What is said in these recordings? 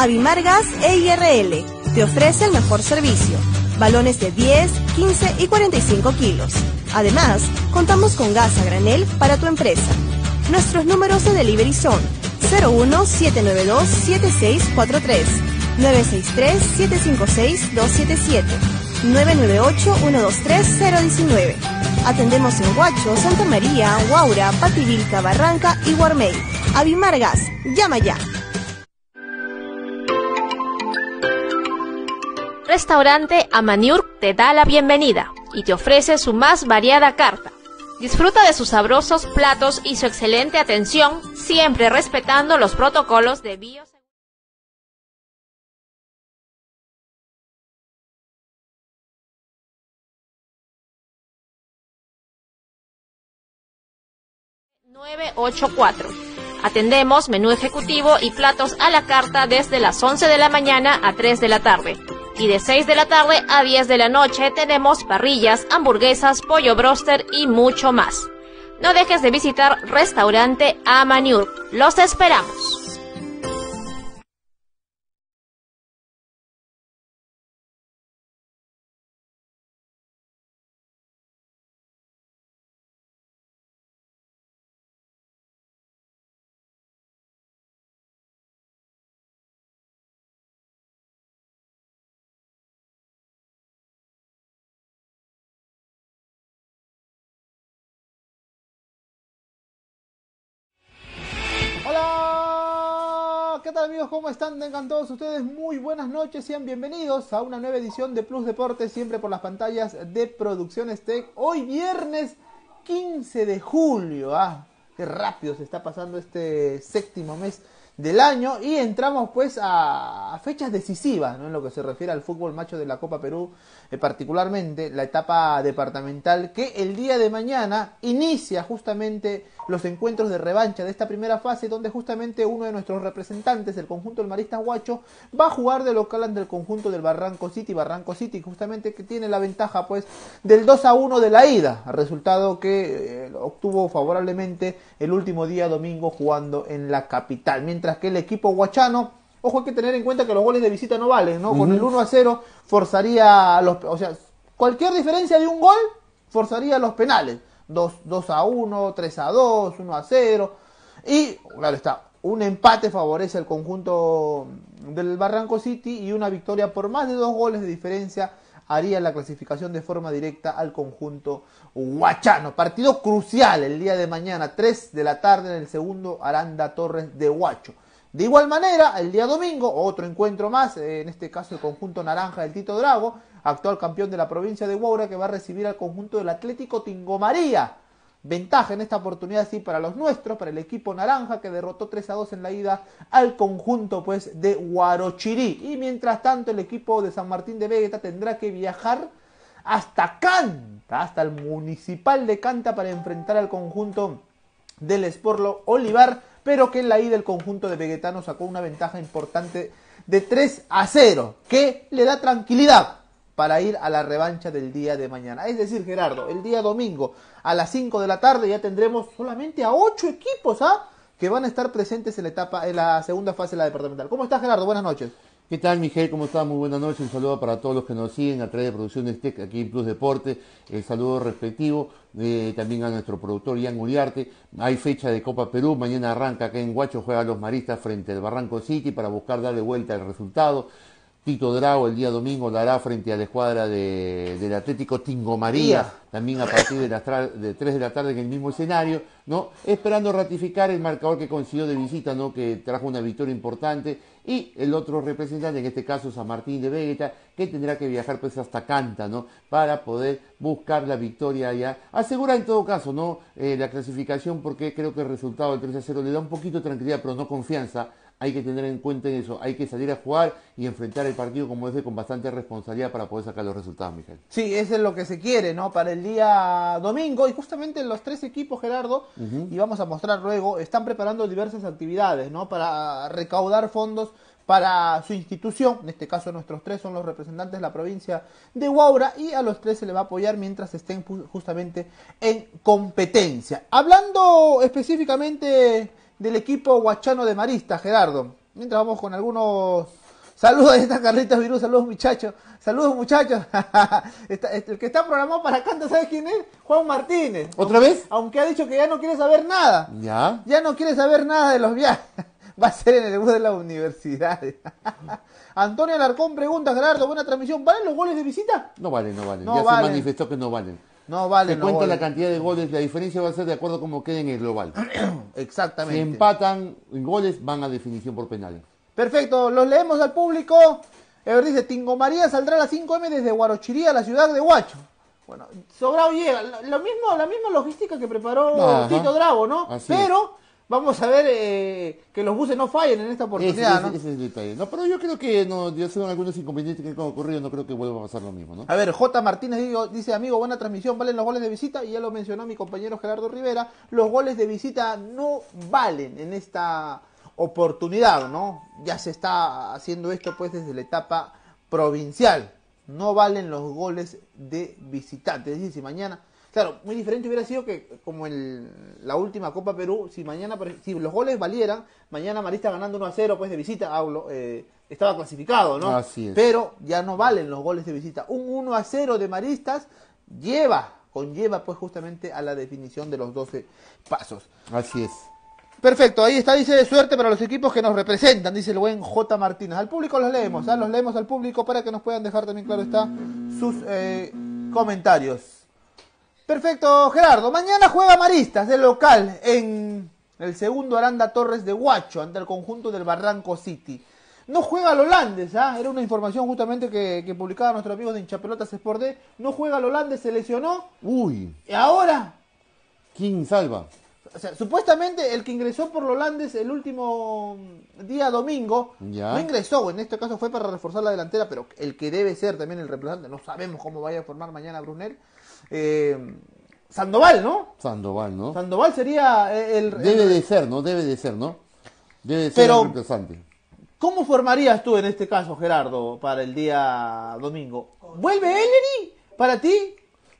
Avimar Gas EIRL te ofrece el mejor servicio. Balones de 10, 15 y 45 kilos. Además, contamos con gas a granel para tu empresa. Nuestros números de delivery son 01-792-7643, 963-756-277, 998-123-019. Atendemos en Huacho, Santa María, Huaura, Pativilca, Barranca y Guarmey. Avimar Gas, llama ya. Restaurante Amaniur te da la bienvenida y te ofrece su más variada carta. Disfruta de sus sabrosos platos y su excelente atención, siempre respetando los protocolos de bioseguridad. 984. Atendemos menú ejecutivo y platos a la carta desde las 11 de la mañana a 3 de la tarde. Y de 6 de la tarde a 10 de la noche tenemos parrillas, hamburguesas, pollo broster y mucho más. No dejes de visitar Restaurante Amaniur. ¡Los esperamos! ¿Qué tal, amigos? ¿Cómo están? Tengan todos ustedes muy buenas noches, sean bienvenidos a una nueva edición de Plus Deportes, siempre por las pantallas de Producciones Tech. Hoy viernes 15 de julio, qué rápido se está pasando este séptimo mes del año y entramos pues a fechas decisivas, ¿no? En lo que se refiere al fútbol macho de la Copa Perú, particularmente la etapa departamental, que el día de mañana inicia justamente los encuentros de revancha de esta primera fase, donde justamente uno de nuestros representantes, el conjunto del Maristas Huacho, va a jugar de local ante el conjunto del Barranco City, justamente que tiene la ventaja pues del 2-1 de la ida, resultado que obtuvo favorablemente el último día domingo jugando en la capital, mientras que el equipo huachano, ojo, hay que tener en cuenta que los goles de visita no valen, ¿no? Con el 1-0 forzaría cualquier diferencia de un gol forzaría los penales. 2-1, 3-2, 1-0. Y, claro está, un empate favorece al conjunto del Barranco City y una victoria por más de 2 goles de diferencia haría la clasificación de forma directa al conjunto huachano. Partido crucial el día de mañana, 3 de la tarde en el segundo Aranda Torres de Huacho. De igual manera, el día domingo, otro encuentro más, en este caso el conjunto naranja del Tito Drago, actual campeón de la provincia de Huaura, que va a recibir al conjunto del Atlético Tingo María. Ventaja en esta oportunidad sí para los nuestros, para el equipo naranja, que derrotó 3-2 en la ida al conjunto pues de Huarochirí. Y mientras tanto el equipo de San Martín de Vegeta tendrá que viajar hasta Canta, hasta el municipal de Canta, para enfrentar al conjunto del Sporlo Olivar, pero que en la ida el conjunto de Vegetano sacó una ventaja importante de 3-0, que le da tranquilidad para ir a la revancha del día de mañana. Es decir, Gerardo, el día domingo a las 5 de la tarde ya tendremos solamente a 8 equipos que van a estar presentes en la segunda fase de la departamental. ¿Cómo estás, Gerardo? Buenas noches. ¿Qué tal, Miguel? ¿Cómo estás? Muy buenas noches. Un saludo para todos los que nos siguen a través de Producciones Tech aquí en Plus Deporte. El saludo respectivo también a nuestro productor Ian Uriarte. Hay fecha de Copa Perú. Mañana arranca acá en Huacho, juega los Maristas frente al Barranco City para buscar darle vuelta al resultado. Tito Drago el día domingo la hará frente a la escuadra del Atlético Tingo María, también a partir de 3 de la tarde en el mismo escenario, ¿no? Esperando ratificar el marcador que consiguió de visita, ¿no? Que trajo una victoria importante, y el otro representante, en este caso San Martín de Vegeta, que tendrá que viajar pues hasta Canta, ¿no? Para poder buscar la victoria allá. Asegura en todo caso, ¿no? La clasificación, porque creo que el resultado del 3-0 le da un poquito de tranquilidad, pero no confianza. Hay que tener en cuenta eso, hay que salir a jugar y enfrentar el partido como ese con bastante responsabilidad para poder sacar los resultados, Miguel. Sí, eso es lo que se quiere, ¿no? Para el día domingo, y justamente los 3 equipos, Gerardo, y vamos a mostrar luego, están preparando diversas actividades, ¿no? Para recaudar fondos para su institución. En este caso nuestros 3 son los representantes de la provincia de Huaura, y a los 3 se le va a apoyar mientras estén justamente en competencia. Hablando específicamente del equipo huachano de Maristas, Gerardo, Mientras vamos con algunos saludos, ahí está Carlitos Virú, saludos muchachos. Saludos muchachos. El que está programado para canto, ¿sabes quién es? Juan Martínez. ¿Otra vez? Aunque ha dicho que ya no quiere saber nada. ¿Ya? Ya no quiere saber nada de los viajes. Va a ser en el bus de la universidad. Antonio Alarcón pregunta, Gerardo, buena transmisión. ¿Valen los goles de visita? No valen, no valen. No Ya valen. se manifestó que no valen. No valen. Se no cuenta valen. la cantidad de goles, la diferencia va a ser de acuerdo a cómo quede en el global. Exactamente. Si empatan en goles, van a definición por penales. Perfecto, los leemos al público. Ever dice, Tingo María saldrá a las 5 m desde Huarochirí a la ciudad de Huacho. Bueno, sobrado llega. La misma logística que preparó Ajá. Tito Drago, ¿no? Así Pero vamos a ver que los buses no fallen en esta oportunidad, ¿no? Ese es el detalle. No, pero yo creo que no, ya son algunos inconvenientes que han ocurrido, no creo que vuelva a pasar lo mismo, ¿no? A ver, J. Martínez dice, amigo, buena transmisión, ¿valen los goles de visita? Y ya lo mencionó mi compañero Gerardo Rivera, los goles de visita no valen en esta oportunidad, ¿no? Ya se está haciendo esto pues desde la etapa provincial. No valen los goles de visitante. Es decir, si mañana... Claro, muy diferente hubiera sido que como en la última Copa Perú, si mañana, si los goles valieran, mañana Marista ganando 1-0 pues de visita, estaba clasificado, ¿no? Así es. Pero ya no valen los goles de visita. Un 1-0 de Maristas conlleva pues justamente a la definición de los 12 pasos. Así es. Perfecto, ahí está, dice suerte para los equipos que nos representan, dice el buen J. Martínez. Al público los leemos, los leemos al público para que nos puedan dejar también, claro está, sus comentarios. Perfecto, Gerardo. Mañana juega Maristas de local en el segundo Aranda Torres de Huacho ante el conjunto del Barranco City. No juega el holandés, era una información justamente que publicaba nuestros amigos de Hinchapelotas Sport D. No juega el holandés, se lesionó. Uy, Y ahora, ¿quién salva? o sea, supuestamente el que ingresó por los holandes el último día domingo, Ya. no ingresó, en este caso fue para reforzar la delantera, pero el que debe ser también el reemplazante, no sabemos cómo vaya a formar mañana Brunel. Sandoval, ¿no? Sandoval, ¿no? Sandoval sería Debe de ser, ¿no? Debe de ser, ¿no? Debe de ser Pero- el reemplazante. ¿Cómo formarías tú en este caso, Gerardo, para el día domingo? ¿Vuelve Ellery para ti?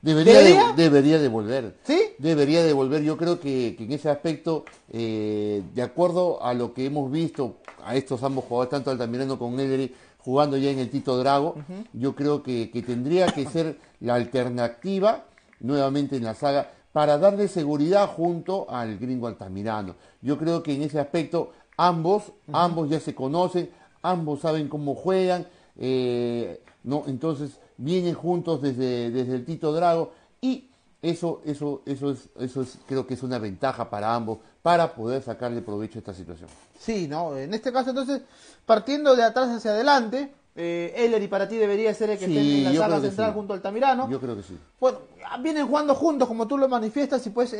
Debería de volver. ¿Sí? Debería de volver. Yo creo que en ese aspecto, de acuerdo a lo que hemos visto, a estos ambos jugadores, tanto Altamirano con Ellery, jugando ya en el Tito Drago, yo creo que tendría que ser la alternativa nuevamente en la saga para darle seguridad junto al gringo Altamirano. Yo creo que en ese aspecto ambos ya se conocen, ambos saben cómo juegan, ¿no? Entonces vienen juntos desde el Tito Drago y eso es, creo que es una ventaja para ambos para poder sacarle provecho a esta situación. Sí, ¿no? En este caso, entonces, partiendo de atrás hacia adelante, Ellery para ti debería ser el que Sí, esté en la yo saga creo que central sí. junto al Altamirano. Yo creo que sí. Bueno, vienen jugando juntos, como tú lo manifiestas, y pues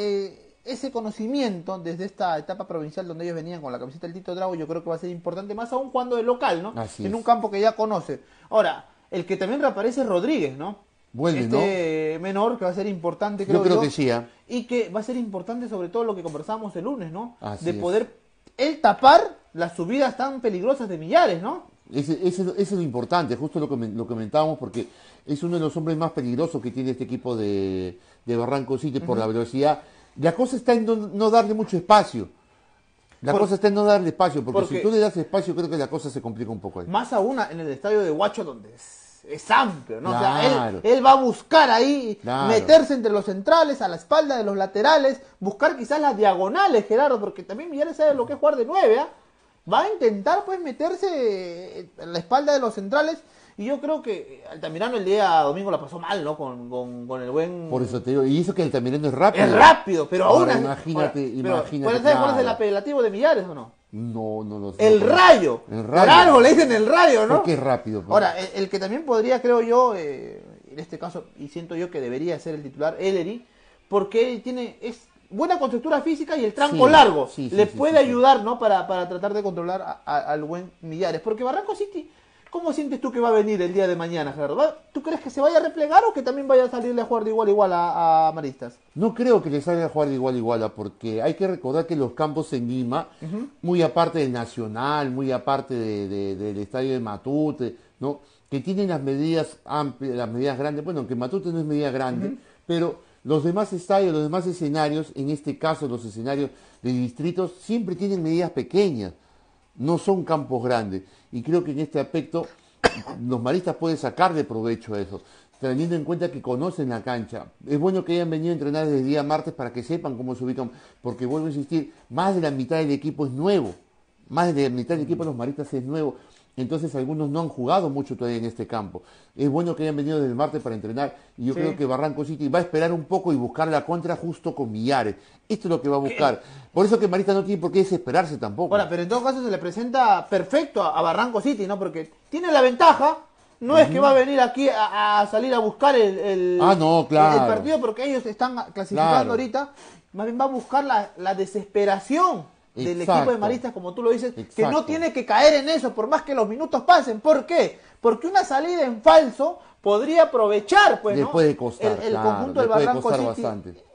ese conocimiento desde esta etapa provincial donde ellos venían con la camiseta del Tito Drago, yo creo que va a ser importante, más aún cuando de local, ¿no? Así en es. un campo que ya conoce. Ahora, el que también reaparece es Rodríguez, ¿no? Vuelve, menor que va a ser importante, Yo creo que sí, y que va a ser importante sobre todo lo que conversábamos el lunes, ¿no? Así de es. poder él tapar las subidas tan peligrosas de Millares, ¿no? Ese es lo importante, justo lo comentábamos, porque es uno de los hombres más peligrosos que tiene este equipo de Barranco City por la velocidad. La cosa está en no darle mucho espacio. Cosa está en no darle espacio, porque si tú le das espacio, creo que la cosa se complica un poco ahí. Más aún en el estadio de Huacho, donde es amplio, ¿no? Claro. O sea, él va a buscar ahí, Claro. meterse entre los centrales, a la espalda de los laterales, buscar quizás las diagonales, Gerardo, porque también Millares sabe lo que es jugar de 9, Va a intentar, pues, meterse en la espalda de los centrales, y yo creo que Altamirano el día domingo la pasó mal, ¿no? Con el buen... Por eso te digo, y eso que el Altamirano es rápido. Es rápido, pero aún Ahora, así- imagínate, pero, ¿sabes claro. cuál es el apelativo de Millares o no? No lo sé. El Rayo. El Por Rayo. algo le dicen el Rayo, ¿no? Porque es rápido. pues. Ahora, el que también podría, creo yo, en este caso, y siento yo que debería ser el titular, Ellery, porque él es buena constructura física y el tranco Sí, largo. sí, le sí, puede sí, sí. ayudar, ¿no? Para tratar de controlar al buen Millares. Porque Barranco City, ¿cómo sientes tú que va a venir el día de mañana, Gerardo? ¿Tú crees que se vaya a replegar o que también vaya a salirle a jugar de igual a igual a Maristas? No creo que le salga a jugar de igual, porque hay que recordar que los campos en Lima, muy aparte del Nacional, muy aparte del estadio de Matute, ¿no? Que tienen las medidas amplias, las medidas grandes, bueno, aunque Matute no es medida grande, pero los demás estadios, los demás escenarios, en este caso los escenarios de distritos, siempre tienen medidas pequeñas. no son campos grandes. Y creo que en este aspecto los maristas pueden sacar de provecho a eso, teniendo en cuenta que conocen la cancha. Es bueno que hayan venido a entrenar desde el día martes para que sepan cómo se ubican, porque vuelvo a insistir, más de la mitad del equipo es nuevo, más de la mitad del equipo de los maristas es nuevo, entonces algunos no han jugado mucho todavía en este campo. Es bueno que hayan venido desde el martes para entrenar, y yo creo que Barranco City va a esperar un poco y buscar la contra justo con Millares. Esto es lo que va a buscar. Por eso que Marista no tiene por qué desesperarse tampoco. Ahora, pero en todo caso se le presenta perfecto a Barranco City, ¿no? Porque tiene la ventaja. No es que va a venir aquí a salir a buscar el partido, porque ellos están clasificando ahorita. Más bien va a buscar la desesperación del equipo de maristas, como tú lo dices, que no tiene que caer en eso, por más que los minutos pasen. ¿Por qué? Porque una salida en falso podría aprovechar, pues, ¿no? Puede costar, el conjunto del Barranco City,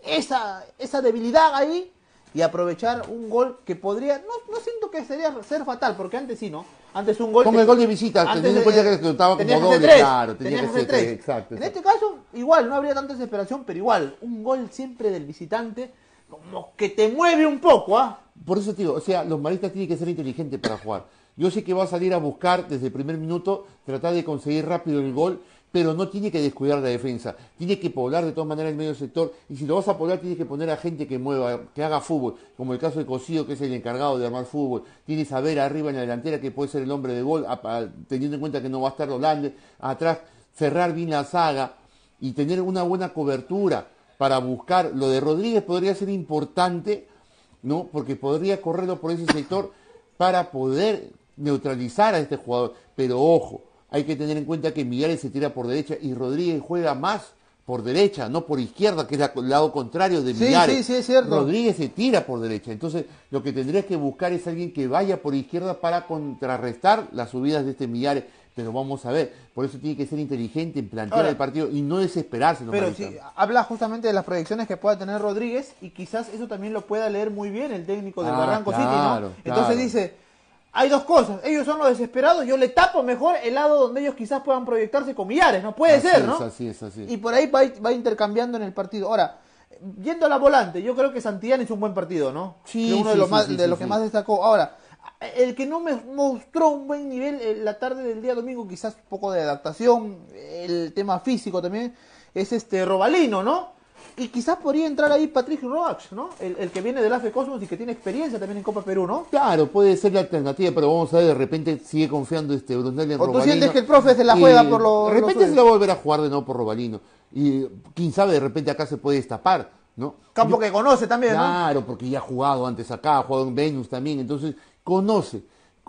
esa debilidad ahí, y aprovechar un gol que podría, no siento que sería ser fatal, porque antes sí, ¿no? Antes un gol... Con el gol de visita, teniendo en cuenta que se estaba como doble, claro, tenía que ser 3. Exacto. En este caso, igual, no habría tanta desesperación, pero igual, un gol siempre del visitante, como que te mueve un poco, ¿ah? Por eso te digo, o sea, los maristas tienen que ser inteligentes para jugar. Yo sé que va a salir a buscar desde el primer minuto, tratar de conseguir rápido el gol, pero no tiene que descuidar la defensa. Tiene que poblar de todas maneras el medio sector, y si lo vas a poblar tienes que poner a gente que mueva, que haga fútbol, como el caso de Cosío, que es el encargado de armar fútbol. Tienes a Vera arriba en la delantera, que puede ser el hombre de gol, teniendo en cuenta que no va a estar Hollande. Atrás, cerrar bien la saga y tener una buena cobertura para buscar. Lo de Rodríguez podría ser importante, ¿no? Porque podría correrlo por ese sector para poder neutralizar a este jugador. Pero ojo, hay que tener en cuenta que Millares se tira por derecha y Rodríguez juega más por derecha, no por izquierda, que es el lado contrario de Millares. Sí, es cierto. Rodríguez se tira por derecha. Entonces, lo que tendrías que buscar es alguien que vaya por izquierda para contrarrestar las subidas de este Millares. Pero vamos a ver, por eso tiene que ser inteligente en plantear el partido y no desesperarse. Pero sí, habla justamente de las proyecciones que pueda tener Rodríguez, y quizás eso también lo pueda leer muy bien el técnico del Barranco City, ¿no? Entonces dice, hay dos cosas, ellos son los desesperados, yo le tapo mejor el lado donde ellos quizás puedan proyectarse con Millares, ¿no? Puede ser, ¿no? Así es. Y por ahí va intercambiando en el partido. Ahora, yendo a la volante, yo creo que Santillán hizo un buen partido, ¿no? Sí, uno de los que más destacó. Ahora, el que no me mostró un buen nivel la tarde del día domingo, quizás un poco de adaptación, el tema físico también, es Robalino, ¿no? Y quizás podría entrar ahí Patrick Roach, ¿no? El que viene del AFE Cosmos y que tiene experiencia también en Copa Perú, ¿no? Claro, puede ser la alternativa, pero vamos a ver, de repente sigue confiando Brunel en Robalino. ¿O tú sientes que el profe se la juega por lo... De repente se la va a volver a jugar de nuevo por Robalino. Y quién sabe, de repente acá se puede destapar, ¿no? Campo que conoce también, ¿no? Claro, porque ya ha jugado antes acá, ha jugado en Venus también, entonces conoce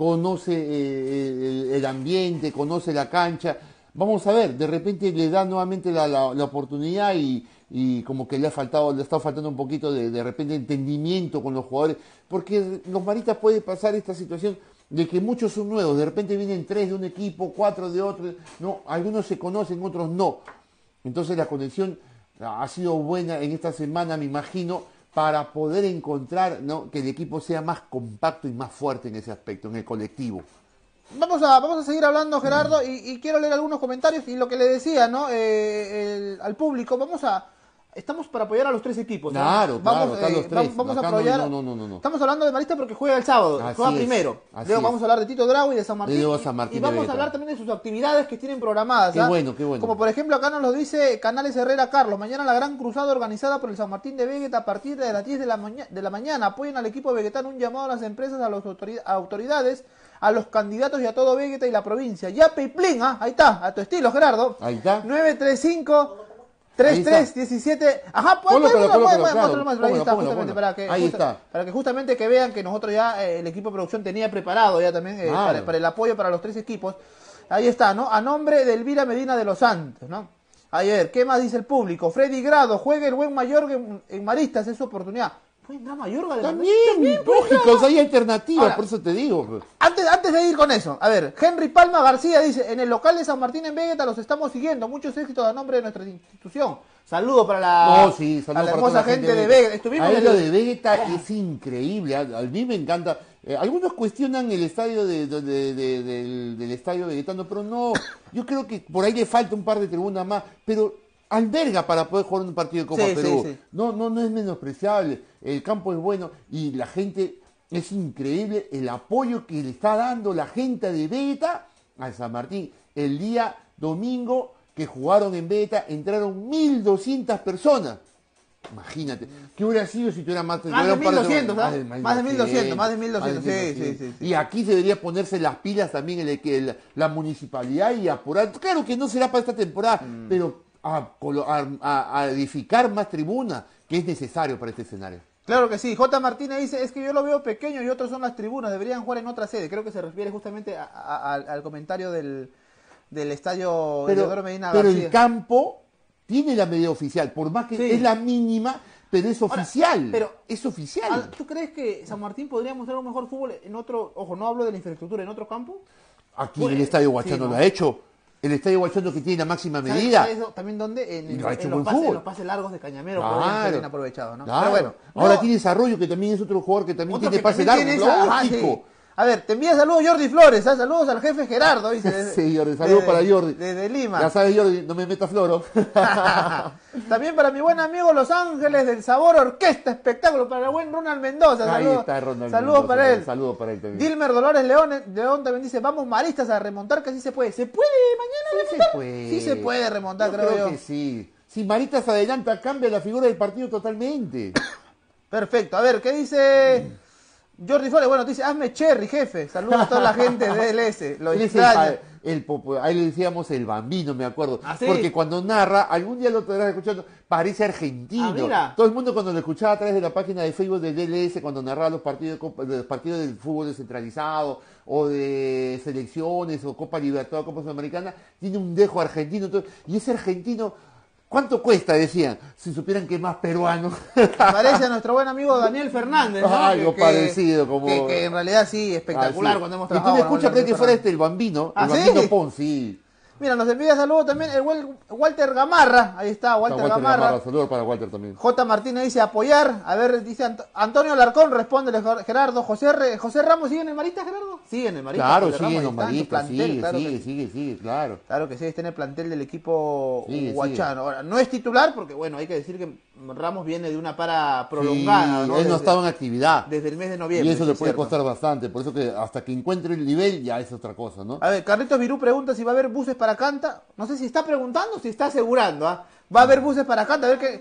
el ambiente, conoce la cancha. Vamos a ver, de repente le da nuevamente la oportunidad y como que le está faltando un poquito de repente entendimiento con los jugadores, porque los maristas puede pasar esta situación de que muchos son nuevos, de repente vienen 3 de un equipo, 4 de otro, no, algunos se conocen, otros no. Entonces la conexión ha sido buena en esta semana, me imagino, para poder encontrar, ¿no?, que el equipo sea más compacto y más fuerte en ese aspecto, en el colectivo. Vamos a seguir hablando, Gerardo, y quiero leer algunos comentarios, y lo que le decía, ¿no?, al público, estamos para apoyar a los 3 equipos, ¿no? Claro, están los 3. Vamos a apoyar. No. Estamos hablando de Marista porque juega el sábado, juega primero. Luego vamos a hablar de Tito Grau y de San Martín. Y vamos a hablar también de sus actividades que tienen programadas. Qué bueno. Como por ejemplo acá nos lo dice Canales Herrera Carlos. Mañana la gran cruzada organizada por el San Martín de Vegeta a partir de las 10 de la mañana. Apoyen al equipo vegetano, un llamado a las empresas, a las autoridades, a los candidatos y a todo Vegeta y la provincia. Ya Peiplín, ahí está, a tu estilo, Gerardo. Ahí está. 935 3317. Ajá, pues para que justamente que vean que nosotros ya el equipo de producción tenía preparado ya también para el apoyo para los 3 equipos. Ahí está, ¿no? A nombre de Elvira Medina de los Santos, ¿no? A ver, ¿qué más dice el público? Freddy Grado, juegue el buen Mayorga en Maristas, es su oportunidad. ¿Puede Mayorga? También, lógico, hay alternativas. Ahora, por eso te digo. Antes de ir con eso, a ver, Henry Palma García dice, en el local de San Martín en Vegeta los estamos siguiendo, muchos éxitos a nombre de nuestra institución. Saludo para la hermosa gente de Vegeta. Estuvimos lo de Vegeta es increíble, a mí me encanta. Algunos cuestionan el estadio del estadio vegetano, pero no, yo creo que por ahí le falta un par de tribunas más, pero alberga para poder jugar un partido de Copa Perú. Sí. No es menospreciable, el campo es bueno y la gente Es increíble el apoyo que le está dando la gente de Beta a San Martín. El día domingo que jugaron en Beta entraron 1.200 personas. Imagínate, ¿qué hubiera sido si tuviera más de 1.200, ¿sabes? Más de 1.200, sí. Y aquí se debería ponerse las pilas también la municipalidad y apurar. Claro que no será para esta temporada, pero a edificar más tribunas, que es necesario para este escenario. Claro que sí. J. Martínez dice, es que yo lo veo pequeño y otros son las tribunas, deberían jugar en otra sede. Creo que se refiere justamente al comentario del estadio Teodoro Medina Pero García. el campo tiene la medida oficial, por más que es la mínima, pero es oficial. Ahora, pero, es oficial. ¿Tú crees que San Martín podría mostrar un mejor fútbol en otro, ojo, no hablo de la infraestructura, en otro campo? Aquí el Estadio Huachano lo ha hecho. El Estadio Huachano que tiene la máxima medida. ¿Sabes también dónde? En los pases largos de Cañamero, claro, podrían ser bien aprovechados, ¿no? Claro. Pero bueno. Ahora tiene Desarrollo, que también es otro jugador que también tiene pase largo. Lógico. A ver, te envía saludos Jordi Flores, saludos al jefe Gerardo, dice. Sí, Jordi, saludos para Jordi. Desde Lima. Ya sabes, Jordi, no me metas floro. También para mi buen amigo Los Ángeles del Sabor Orquesta Espectáculo, para el buen Ronald Mendoza. Ahí está Ronald saludos Mendoza, para él. Saludos para él también. Dilmer Dolores León también dice, vamos maristas a remontar, que sí se puede. ¿Se puede mañana remontar? Sí se puede remontar, creo yo. Que sí. Si Maritas adelanta, cambia la figura del partido totalmente. Perfecto. A ver, ¿qué dice Jordi Flores? Bueno, dice, hazme cherry, jefe. Saludos a toda la gente de LS. Lo extraño. Ahí le decíamos el bambino, me acuerdo. ¿Ah, sí? Porque cuando narra, algún día lo estarás escuchando, parece argentino. Mira. Todo el mundo cuando lo escuchaba a través de la página de Facebook del DLS, cuando narraba los partidos del fútbol descentralizado, o de selecciones, o Copa Libertadores, Copa Sudamericana, tiene un dejo argentino. Y ese argentino, ¿cuánto cuesta? Decían, si supieran que es más peruano. Parece a nuestro buen amigo Daniel Fernández, ¿no? Algo parecido, como... Que en realidad sí, espectacular cuando hemos trabajado. Y tú me escuchas, crees que fuera el bambino. El bambino Pon, sí. Mira, nos envía saludos también el Walter Gamarra. Ahí está, Walter Gamarra. Saludos para Walter también. J. Martínez dice apoyar. A ver, dice Antonio Larcón, responde Gerardo. José Ramos, ¿sigue en el Marista, Gerardo? Sigue en el Marista. Claro, sigue en el Marista, sigue, claro. Claro que sí, está en el plantel del equipo huachano. Ahora, no es titular porque, bueno, hay que decir que Ramos viene de una para prolongada, ¿no? Él no estaba en actividad. Desde el mes de noviembre. Y eso le puede costar bastante, por eso que hasta que encuentre el nivel ya es otra cosa, ¿no? A ver, Carlitos Virú pregunta si va a haber buses para Canta. No sé si está preguntando o si está asegurando, ¿ah? Va a haber buses para Canta, a ver que...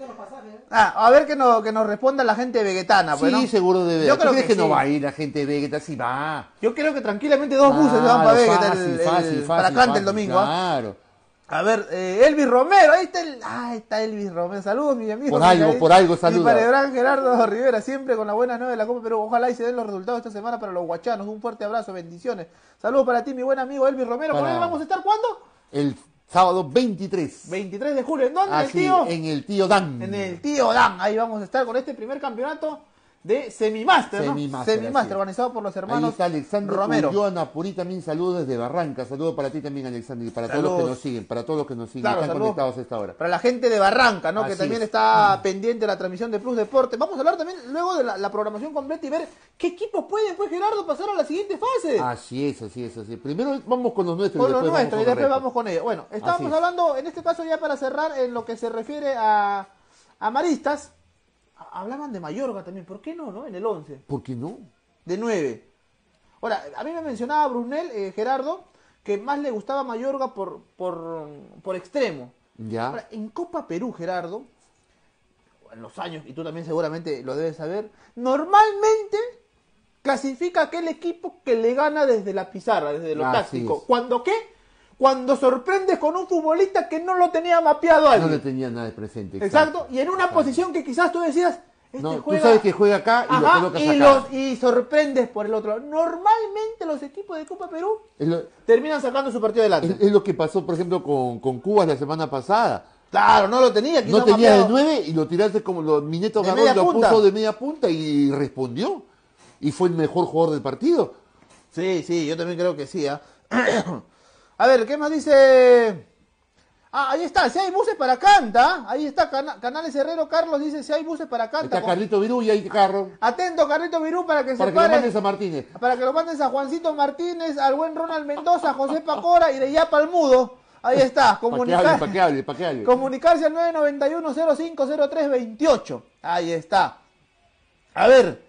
a ver que nos responda la gente vegetana, pues, sí, ¿no? seguro debe. Yo creo que no va a ir la gente de Vegeta? Sí va. Yo creo que tranquilamente 2 buses se van para Vegeta para Canta fácil, el domingo. Claro. A ver, Elvis Romero, ahí está Elvis Romero. Saludos, mi amigo. Por algo, saludos. Y para Ebran Gerardo Rivera, siempre con la buena nueva de la Copa Perú. Ojalá y se den los resultados esta semana para los guachanos. Un fuerte abrazo, bendiciones. Saludos para ti, mi buen amigo Elvis Romero. ¿Con él vamos a estar cuándo? El sábado 23. 23 de julio. ¿En dónde? En el Tío Dan. En el Tío Dan. Ahí vamos a estar con este primer campeonato de Semimaster, ¿no? Semimaster, organizado por los hermanos ahí está Alexander Romero. Ulloa Purí, también saludos desde Barranca. Saludos para ti también, Alexander, y para todos los que nos siguen, Claro, están conectados a esta hora. Para la gente de Barranca, ¿no? Así que también es. está pendiente de la transmisión de Plus Deporte. Vamos a hablar también luego de la programación completa y ver qué equipos pueden, pues, Gerardo, pasar a la siguiente fase. Así es. Primero vamos con los nuestros y después vamos con ellos. Bueno, estábamos hablando, en este caso ya para cerrar, en lo que se refiere a Maristas. Hablaban de Mayorga también, ¿por qué no, en el 11? ¿Por qué no? De 9. Ahora, a mí me mencionaba Brunel, Gerardo, que más le gustaba Mayorga por extremo. Ya. Ahora, en Copa Perú, Gerardo, en los años, y tú también seguramente lo debes saber, normalmente clasifica aquel equipo que le gana desde la pizarra, desde lo táctico. ¿Cuándo qué? Cuando sorprendes con un futbolista que no lo tenía mapeado alguien. No le tenía nada de presente. Exacto. Y en una posición que quizás tú decías, juega... Tú sabes que juega acá y lo colocas acá. Y sorprendes por el otro lado. Normalmente los equipos de Copa Perú terminan sacando su partido adelante. Es lo que pasó, por ejemplo, con Cuba la semana pasada. Claro, no lo tenía. No tenía de 9 y lo tiraste como Mineto Garrón lo puso de media punta y respondió. Y fue el mejor jugador del partido. Sí, yo también creo que sí. A ver, ¿qué más dice? Ahí está, si hay buses para Canta. Ahí está, Canales Herrero Carlos dice si hay buses para Canta. Está Carlito Virú y hay carro. Atento, Carlito Virú, para que lo mandes a Martínez. Para que lo mandes a Juancito Martínez, al buen Ronald Mendoza, a José Pacora y de Yapa al Mudo. Ahí está, para que hable. Comunicarse al 991-050328. Ahí está. A ver,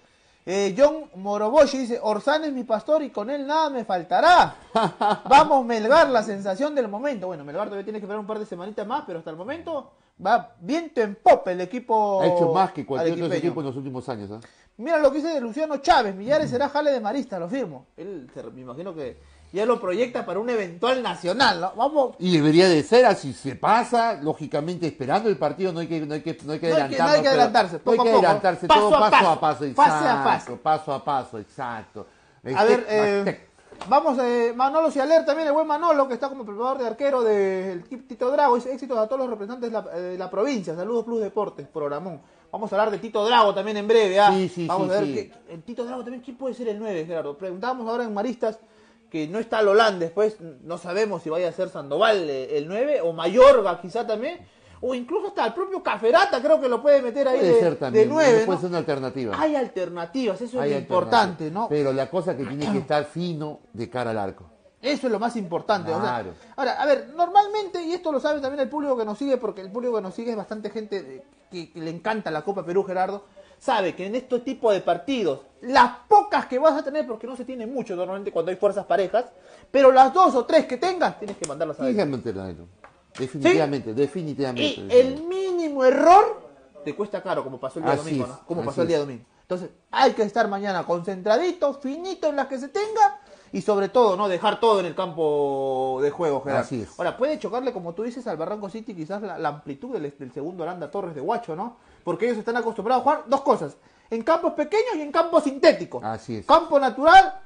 John Moroboshi dice, Orsán es mi pastor y con él nada me faltará. Vamos Melgar, la sensación del momento. Bueno, Melgar todavía tiene que esperar un par de semanitas más, pero hasta el momento va viento en popa el equipo. Ha hecho más que cualquier otro arequipeño. equipo en los últimos años. Mira lo que dice de Luciano Chávez, Millares será jale de Marista, lo firmo. Él, me imagino que ya lo proyecta para un eventual nacional, ¿no? Vamos. Y debería de ser así, se pasa, lógicamente, esperando el partido, no hay que adelantarse. No hay que adelantarse, no hay que adelantarse, todo paso a paso, pase a paso. paso a paso, exacto. A ver, vamos, Manolo Cialer también, el buen Manolo, que está como preparador de arquero del Tito Drago. Dice, éxitos a todos los representantes de la provincia. Saludos Plus Deportes, programón. Vamos a hablar de Tito Drago también en breve. Vamos a ver el Tito Drago también, ¿quién puede ser el 9, Gerardo? Preguntábamos ahora en Maristas, que no está Lolán, después no sabemos si vaya a ser Sandoval el 9, o Mayorga quizá también, o incluso hasta el propio Caferata creo que lo puede meter ahí de 9. Puede ser una alternativa. Hay alternativas, eso es lo importante, ¿no? Pero la cosa que tiene que estar fino de cara al arco. Eso es lo más importante. Claro. O sea, ahora, a ver, normalmente, y esto lo sabe también el público que nos sigue, porque el público que nos sigue es bastante gente que le encanta la Copa Perú, Gerardo, sabe que en este tipo de partidos, las pocas que vas a tener, porque no se tiene mucho normalmente cuando hay fuerzas parejas, pero las 2 o 3 que tengas, tienes que mandarlas a adentro. Definitivamente, ¿Sí? definitivamente. Y el mínimo error te cuesta caro, como pasó el día domingo, ¿no? Como pasó el día domingo. Entonces, hay que estar mañana concentraditos, finitos en las que se tenga, y sobre todo, no dejar todo en el campo de juego, Gerardo. Así es. Ahora, puede chocarle, como tú dices, al Barranco City quizás la amplitud del segundo Aranda Torres de Huacho, ¿no? Porque ellos están acostumbrados a jugar dos cosas, en campos pequeños y en campos sintéticos. Así es. Campo natural,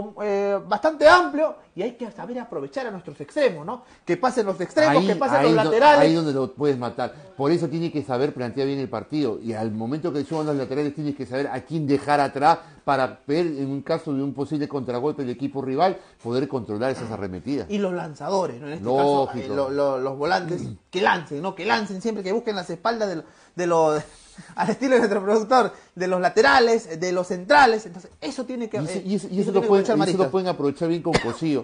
bastante amplio, y hay que saber aprovechar a nuestros extremos, ¿no? Que pasen los extremos, que pasen los laterales. Ahí donde lo puedes matar. Por eso tiene que saber plantear bien el partido. Y al momento que suban los laterales tienes que saber a quién dejar atrás para ver, en un caso de un posible contragolpe del equipo rival, poder controlar esas arremetidas. Y los lanzadores, ¿no? En este Lógico. caso, los volantes, que lancen, ¿no? Que lancen siempre, que busquen las espaldas de los al estilo de nuestro productor, de los laterales, de los centrales. Entonces, eso tiene que eso lo pueden aprovechar bien con Cosío,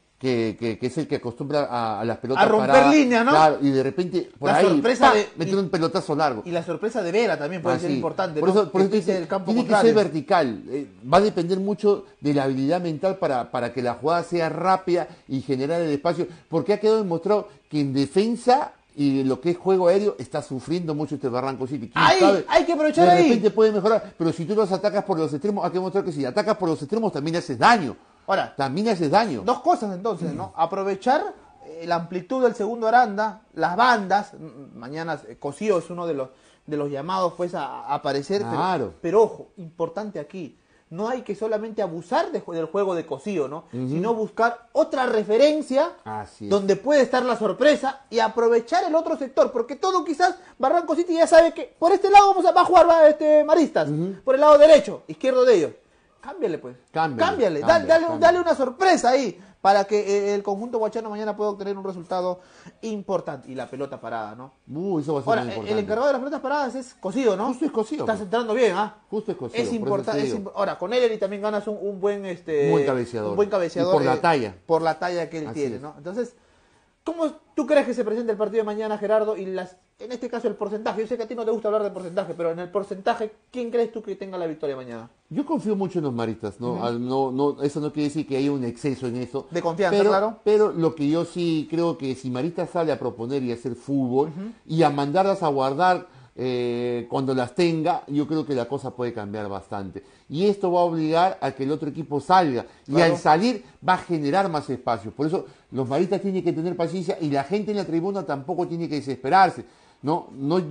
que es el que acostumbra a las pelotas a romper paradas, líneas, ¿no? Claro, y de repente por la ahí sorpresa meter un pelotazo largo. Y la sorpresa de Vera también puede ser importante, por ¿no? eso el campo tiene que ser vertical. Va a depender mucho de la habilidad mental para que la jugada sea rápida y generar el espacio, porque ha quedado demostrado que en defensa y lo que es juego aéreo está sufriendo mucho este Barranco City. Hay que aprovechar ahí. De repente puede mejorar, pero si tú los atacas por los extremos, hay que mostrar que si atacas por los extremos también haces daño. Ahora, también haces daño. Dos cosas entonces, ¿no? Aprovechar la amplitud del segundo Aranda, las bandas. Mañana Cosío es uno de los llamados pues a aparecer. Claro. Pero ojo, importante aquí. No hay que solamente abusar del juego de Cosío, ¿no? Sino buscar otra referencia donde puede estar la sorpresa y aprovechar el otro sector, porque todo quizás Barranco City ya sabe que por este lado va a jugar Maristas, por el lado derecho, izquierdo de ellos. Cámbiale pues, cámbiale. Dale una sorpresa ahí para que el conjunto huachano mañana pueda obtener un resultado importante. Y la pelota parada, ¿no? Eso va a ser ahora, muy importante. El encargado de las pelotas paradas es Cosío, ¿no? Justo es Cosío. Estás entrando bien, ¿ah? Justo es Cosío. Es importante. Ahora, con Ellery también ganas un buen cabeceador. Un buen cabeceador. Y por la talla. Por la talla que él tiene, ¿no? Entonces, ¿cómo tú crees que se presenta el partido de mañana, Gerardo? Y en este caso el porcentaje. Yo sé que a ti no te gusta hablar de porcentaje, pero en el porcentaje, ¿quién crees tú que tenga la victoria mañana? Yo confío mucho en los maristas, ¿no? Eso no quiere decir que haya un exceso en eso. De confianza, claro. Pero lo que yo sí creo que si Maristas sale a proponer y a hacer fútbol y a mandarlas a guardar cuando las tenga, yo creo que la cosa puede cambiar bastante. Y esto va a obligar a que el otro equipo salga. Claro. Y al salir va a generar más espacio. Por eso los maristas tienen que tener paciencia y la gente en la tribuna tampoco tiene que desesperarse. No,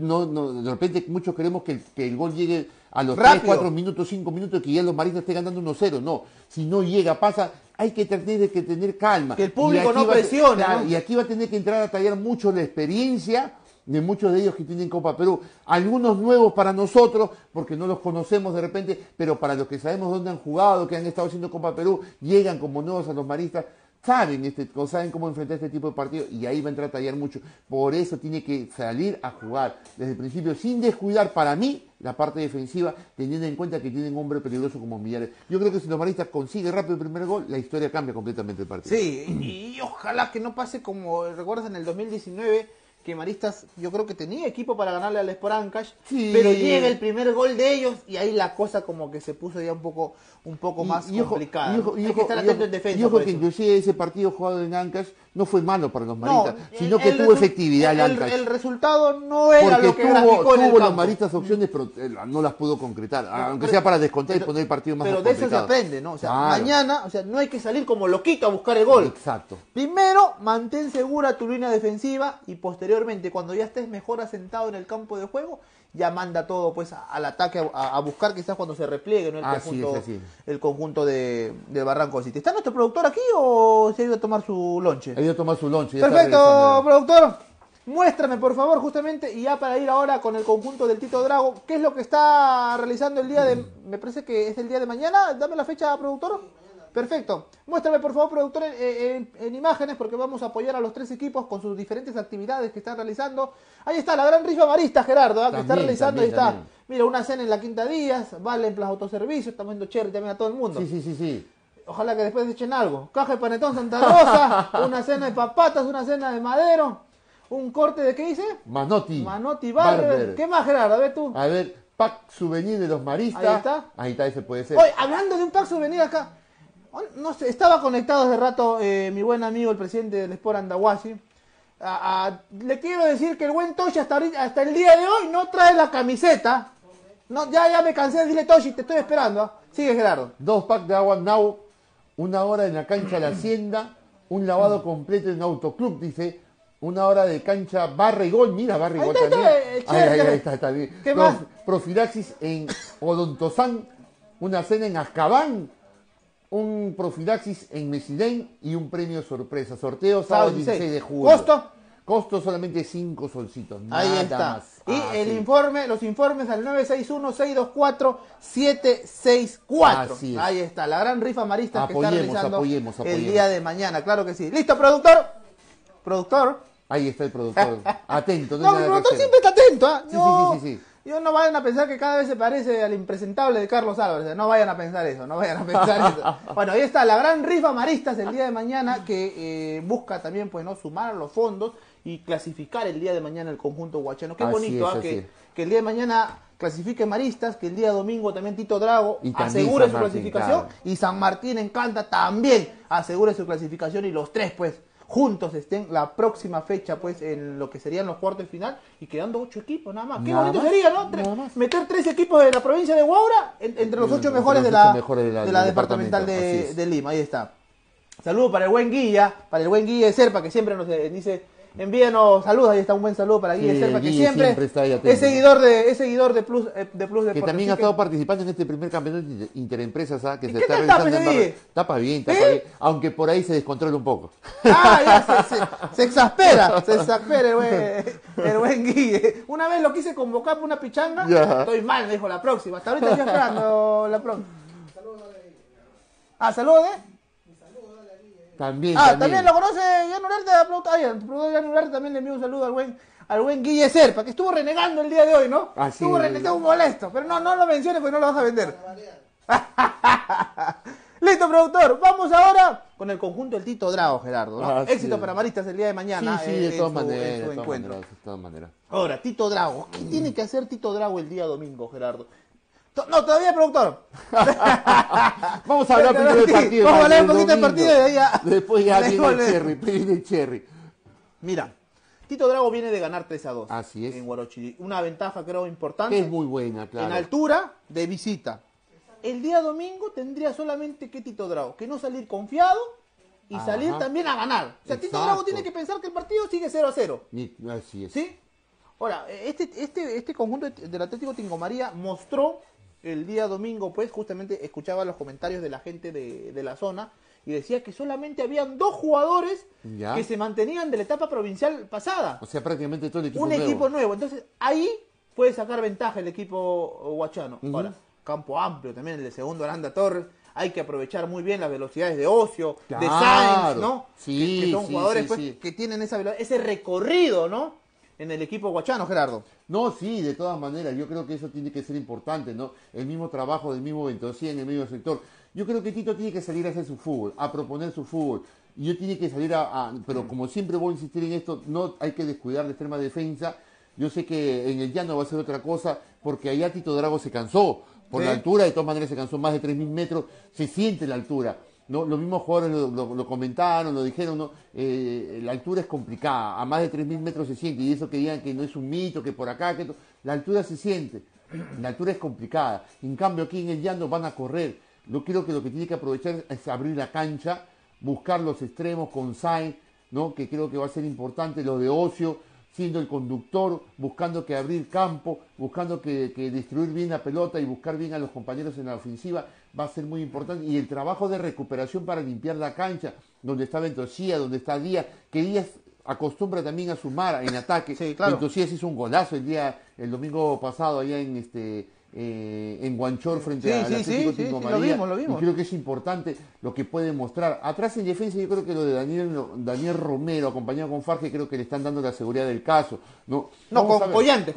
de repente muchos queremos que el gol llegue a los 3, 4 minutos, 5 minutos, que ya los maristas estén ganando 1-0. No, si no llega, pasa, hay que tener calma. Que el público no presione. ¿No? Y aquí va a tener que entrar a tallar mucho la experiencia de muchos de ellos que tienen Copa Perú. Algunos nuevos para nosotros, porque no los conocemos de repente, pero para los que sabemos dónde han jugado, que han estado haciendo Copa Perú, llegan como nuevos a los maristas, saben cómo enfrentar este tipo de partidos y ahí va a entrar a tallar mucho. Por eso tiene que salir a jugar desde el principio, sin descuidar para mí la parte defensiva, teniendo en cuenta que tienen un hombre peligroso como Millares. Yo creo que si los maristas consiguen rápido el primer gol, la historia cambia completamente el partido. Sí, y ojalá que no pase como recuerdas en el 2019, que Maristas yo creo que tenía equipo para ganarle al Sport Ancash, Sí. pero llega el primer gol de ellos y ahí la cosa como que se puso ya un poco más complicada. Hay que estar atento en defensa. Yo por creo que eso. inclusive ese partido jugado en Ancash no fue malo para los maristas, No, sino que el tuvo resu- efectividad el Ancash. El resultado no era Porque lo que graficó en el tuvo los campo. maristas opciones, pero no las pudo concretar, aunque sea para descontar y poner el partido más Pero de eso se complicado. aprende, ¿no? O sea, Claro. mañana, o sea, no hay que salir como loquito a buscar el gol. Exacto. Primero, mantén segura tu línea defensiva y posteriormente, cuando ya estés mejor asentado en el campo de juego, ya manda todo pues al ataque a buscar quizás cuando se repliegue, ¿no? Así es. El conjunto del Barranco City. ¿Está nuestro productor aquí o se ha ido a tomar su lonche? Ha ido a tomar su lonche. ya está Perfecto, regresando. productor. Muéstrame, por favor, justamente, y ya para ir ahora con el conjunto del Tito Drago, ¿qué es lo que está realizando el día de... Me parece que es el día de mañana. Dame la fecha, productor. Perfecto. Muéstrame, por favor, productor, en imágenes, porque vamos a apoyar a los tres equipos con sus diferentes actividades que están realizando. Ahí está, la gran rifa marista, Gerardo, que está También, realizando. Ahí está. también. Mira, una cena en la Quinta Díaz, vale en Plaza Autoservicio, estamos viendo cherry también a todo el mundo. Sí. Ojalá que después echen algo. Caja de panetón Santa Rosa, una cena de papatas, una cena de madero, un corte de ¿qué hice? Manotti. Manotti Barber. Barber. ¿Qué más, Gerardo? A ver tú. A ver, pack souvenir de los maristas. Ahí está. Ahí está, ese puede ser. Oye, hablando de un pack souvenir acá. No sé, estaba conectado hace rato mi buen amigo, el presidente del Sport Andahuasi. Le quiero decir que el buen Toshi hasta el día de hoy no trae la camiseta. No, ya me cansé de decirle, Toshi, te estoy esperando. ¿Ah? Sigue, Gerardo. 2 packs de agua Now, 1 hora en la cancha La Hacienda, un lavado completo en Autoclub, dice, 1 hora de cancha barra y gol. Mira, barra y Ahí gol está, también. chévere. Ahí está bien. ¿Qué más? Profilaxis en Odontosán, una cena en Azkaban, un profilaxis en Mesidén y un premio sorpresa. Sorteo sábado 16 de julio. ¿Costo? Costo solamente 5 solcitos. Ahí nada está. más. Y Sí. los informes al 961-624-764. Así es. Ahí está, la gran rifa marista que está realizando Apoyemos. el día de mañana, claro que sí. ¿Listo, productor? ¿Productor? Ahí está el productor. Atento. No, hay el nada que productor hacer. siempre está atento, ¿ah? Sí. Yo no vayan a pensar que cada vez se parece al impresentable de Carlos Álvarez. No vayan a pensar eso, no vayan a pensar eso. Bueno, ahí está la gran rifa maristas el día de mañana que busca también pues no sumar los fondos y clasificar el día de mañana el conjunto huachano. Qué Así bonito, es, ¿ah? así es. Que el día de mañana clasifique Maristas, que el día domingo también Tito Drago Y también asegure San su Martín, clasificación, claro. y San Martín Encanta también asegure su clasificación, y los tres pues juntos estén la próxima fecha pues en lo que serían los cuartos de final, y quedando 8 equipos nada más. Qué Nada bonito más, sería, ¿no? nada más. Meter 3 equipos de la provincia de Huaura entre los 8 Entre mejores los de ocho la, mejores de la- de la del departamental departamento, así es. de Lima. Ahí está. Saludo para el buen Guilla de Serpa, que siempre nos dice, envíanos saludos. Ahí está un buen saludo para Guilla Sí, Serpa, que Guille siempre está ahí atento. es seguidor de Plus Deportes. Que también Así ha estado participando en este primer campeonato interempresas, ¿ah? Que ¿Y se qué está tal tapa realizando ese en Guille? Tapa bien, ¿Sí? aunque por ahí se descontrola un poco. Ya se exaspera el buen Guille. Una vez lo quise convocar por una pichanga, Ya. estoy mal, me dijo la próxima. Hasta ahorita estoy esperando la próxima. Saludos También. también lo conoce Jan Urarte, el productor Jan Urarte también le envió un saludo al buen Guille Serpa, que estuvo renegando el día de hoy, ¿no? Así Estuvo es. renegando, molesto, pero no lo menciones porque no lo vas a vender. Listo, productor. Vamos ahora con el conjunto del Tito Drago, Gerardo, ¿no? Así Éxito es. para Maristas el día de mañana. Sí, de en todas su maneras, encuentro. de todas maneras. Ahora, Tito Drago. ¿Qué tiene que hacer Tito Drago el día domingo, Gerardo? No, todavía, productor. Vamos a hablar primero del partido. Vamos a hablar un del poquito del domingo. partido y de ahí ya. Después ya viene el Déjole. Cherry, viene el Cherry. Mira, Tito Drago viene de ganar 3-2. Así es. En Huarochirí. Una ventaja, creo, importante. Que es muy buena, claro. En altura de visita. El día domingo tendría solamente que Tito Drago, que no salir confiado y Ajá. salir también a ganar. O sea, Tito Exacto. Drago tiene que pensar que el partido sigue 0-0. Así es. ¿Sí? Ahora, este conjunto del Atlético Tingo María mostró el día domingo, pues justamente escuchaba los comentarios de la gente de la zona y decía que solamente habían 2 jugadores Ya. que se mantenían de la etapa provincial pasada. O sea, prácticamente todo el equipo Un nuevo. equipo nuevo. Entonces, ahí puede sacar ventaja el equipo huachano. Ujú. Ahora, campo amplio también, el de segundo Aranda Torres. Hay que aprovechar muy bien las velocidades de Ocio, de Claro. Sainz, ¿no? Sí, que son sí, jugadores sí, pues, sí. que tienen esa ese recorrido, ¿no? En el equipo huachano, Gerardo. No, sí, de todas maneras, yo creo que eso tiene que ser importante, ¿no? El mismo trabajo del mismo Ventosí en el mismo sector. Yo creo que Tito tiene que salir a hacer su fútbol, a proponer su fútbol. Y yo tiene que salir pero como siempre voy a insistir en esto, no hay que descuidar la extrema defensa. Yo sé que en el llano va a ser otra cosa, porque allá Tito Drago se cansó. Por la altura, de todas maneras se cansó más de 3.000 metros, se siente la altura. ¿No? Los mismos jugadores lo comentaron, lo dijeron, ¿no? La altura es complicada, a más de 3.000 metros se siente, y eso que digan que no es un mito, que por acá, la altura se siente, la altura es complicada. En cambio aquí en el llano van a correr. Yo creo que lo que tiene que aprovechar es abrir la cancha, buscar los extremos con Sainz, ¿no? Que creo que va a ser importante, los de Ocio, siendo el conductor, buscando que abrir campo, buscando que distribuir bien la pelota y buscar bien a los compañeros en la ofensiva, va a ser muy importante. Y el trabajo de recuperación para limpiar la cancha, donde está Ventosía, donde está Díaz, que Díaz acostumbra también a sumar en ataque. Sí, claro. Ventosía hizo un golazo el domingo pasado allá en Guanchor frente al Atlético Tingo María. Lo vimos. Y creo que es importante lo que puede mostrar. Atrás en defensa yo creo que lo de Daniel Romero acompañado con Farge creo que le están dando la seguridad del caso. No, con Collante,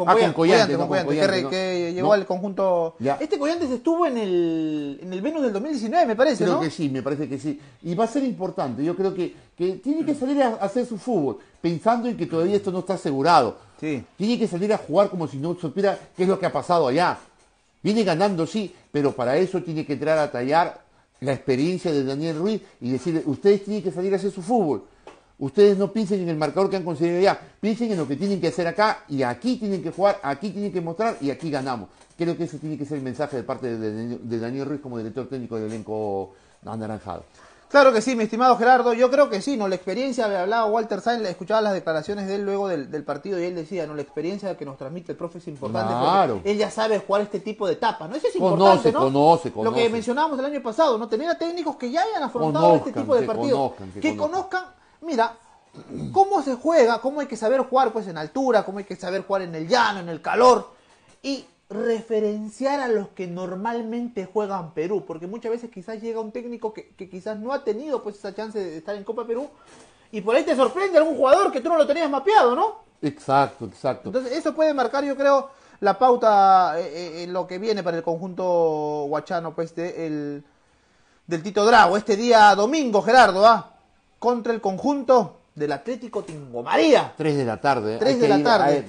¿no? que llegó al conjunto. Ya. Este Collantes estuvo en el Venus del 2019, me parece, creo ¿no? Que sí, me parece que sí. Y va a ser importante. Yo creo que tiene que salir a hacer su fútbol, pensando en que todavía esto no está asegurado. Sí. Tiene que salir a jugar como si no supiera qué es lo que ha pasado allá. Viene ganando, sí, pero para eso tiene que entrar a tallar la experiencia de Daniel Ruiz y decirle, ustedes tienen que salir a hacer su fútbol. Ustedes no piensen en el marcador que han conseguido allá, piensen en lo que tienen que hacer acá y aquí tienen que jugar, aquí tienen que mostrar y aquí ganamos. Creo que ese tiene que ser el mensaje de parte de Daniel Ruiz como director técnico del elenco anaranjado. Claro que sí, mi estimado Gerardo, yo creo que sí, ¿no? La experiencia, hablaba Walter Sainz, escuchaba las declaraciones de él luego del partido y él decía, ¿no? La experiencia que nos transmite el profe es importante, claro, porque él ya sabe jugar este tipo de etapas, ¿no? Eso es importante, ¿no? Conoce. Lo que mencionábamos el año pasado, ¿no? Tener a técnicos que ya hayan afrontado este tipo de partidos, que conozcan, mira, cómo se juega, cómo hay que saber jugar pues en altura, cómo hay que saber jugar en el llano, en el calor, y referenciar a los que normalmente juegan Perú, porque muchas veces quizás llega un técnico que quizás no ha tenido pues esa chance de estar en Copa Perú y por ahí te sorprende algún jugador que tú no lo tenías mapeado, ¿no? Exacto. Entonces eso puede marcar, yo creo, la pauta en lo que viene para el conjunto huachano pues del Tito Drago este día domingo, Gerardo, contra el conjunto del Atlético Tingo María. 3 de la tarde. 3 de la tarde.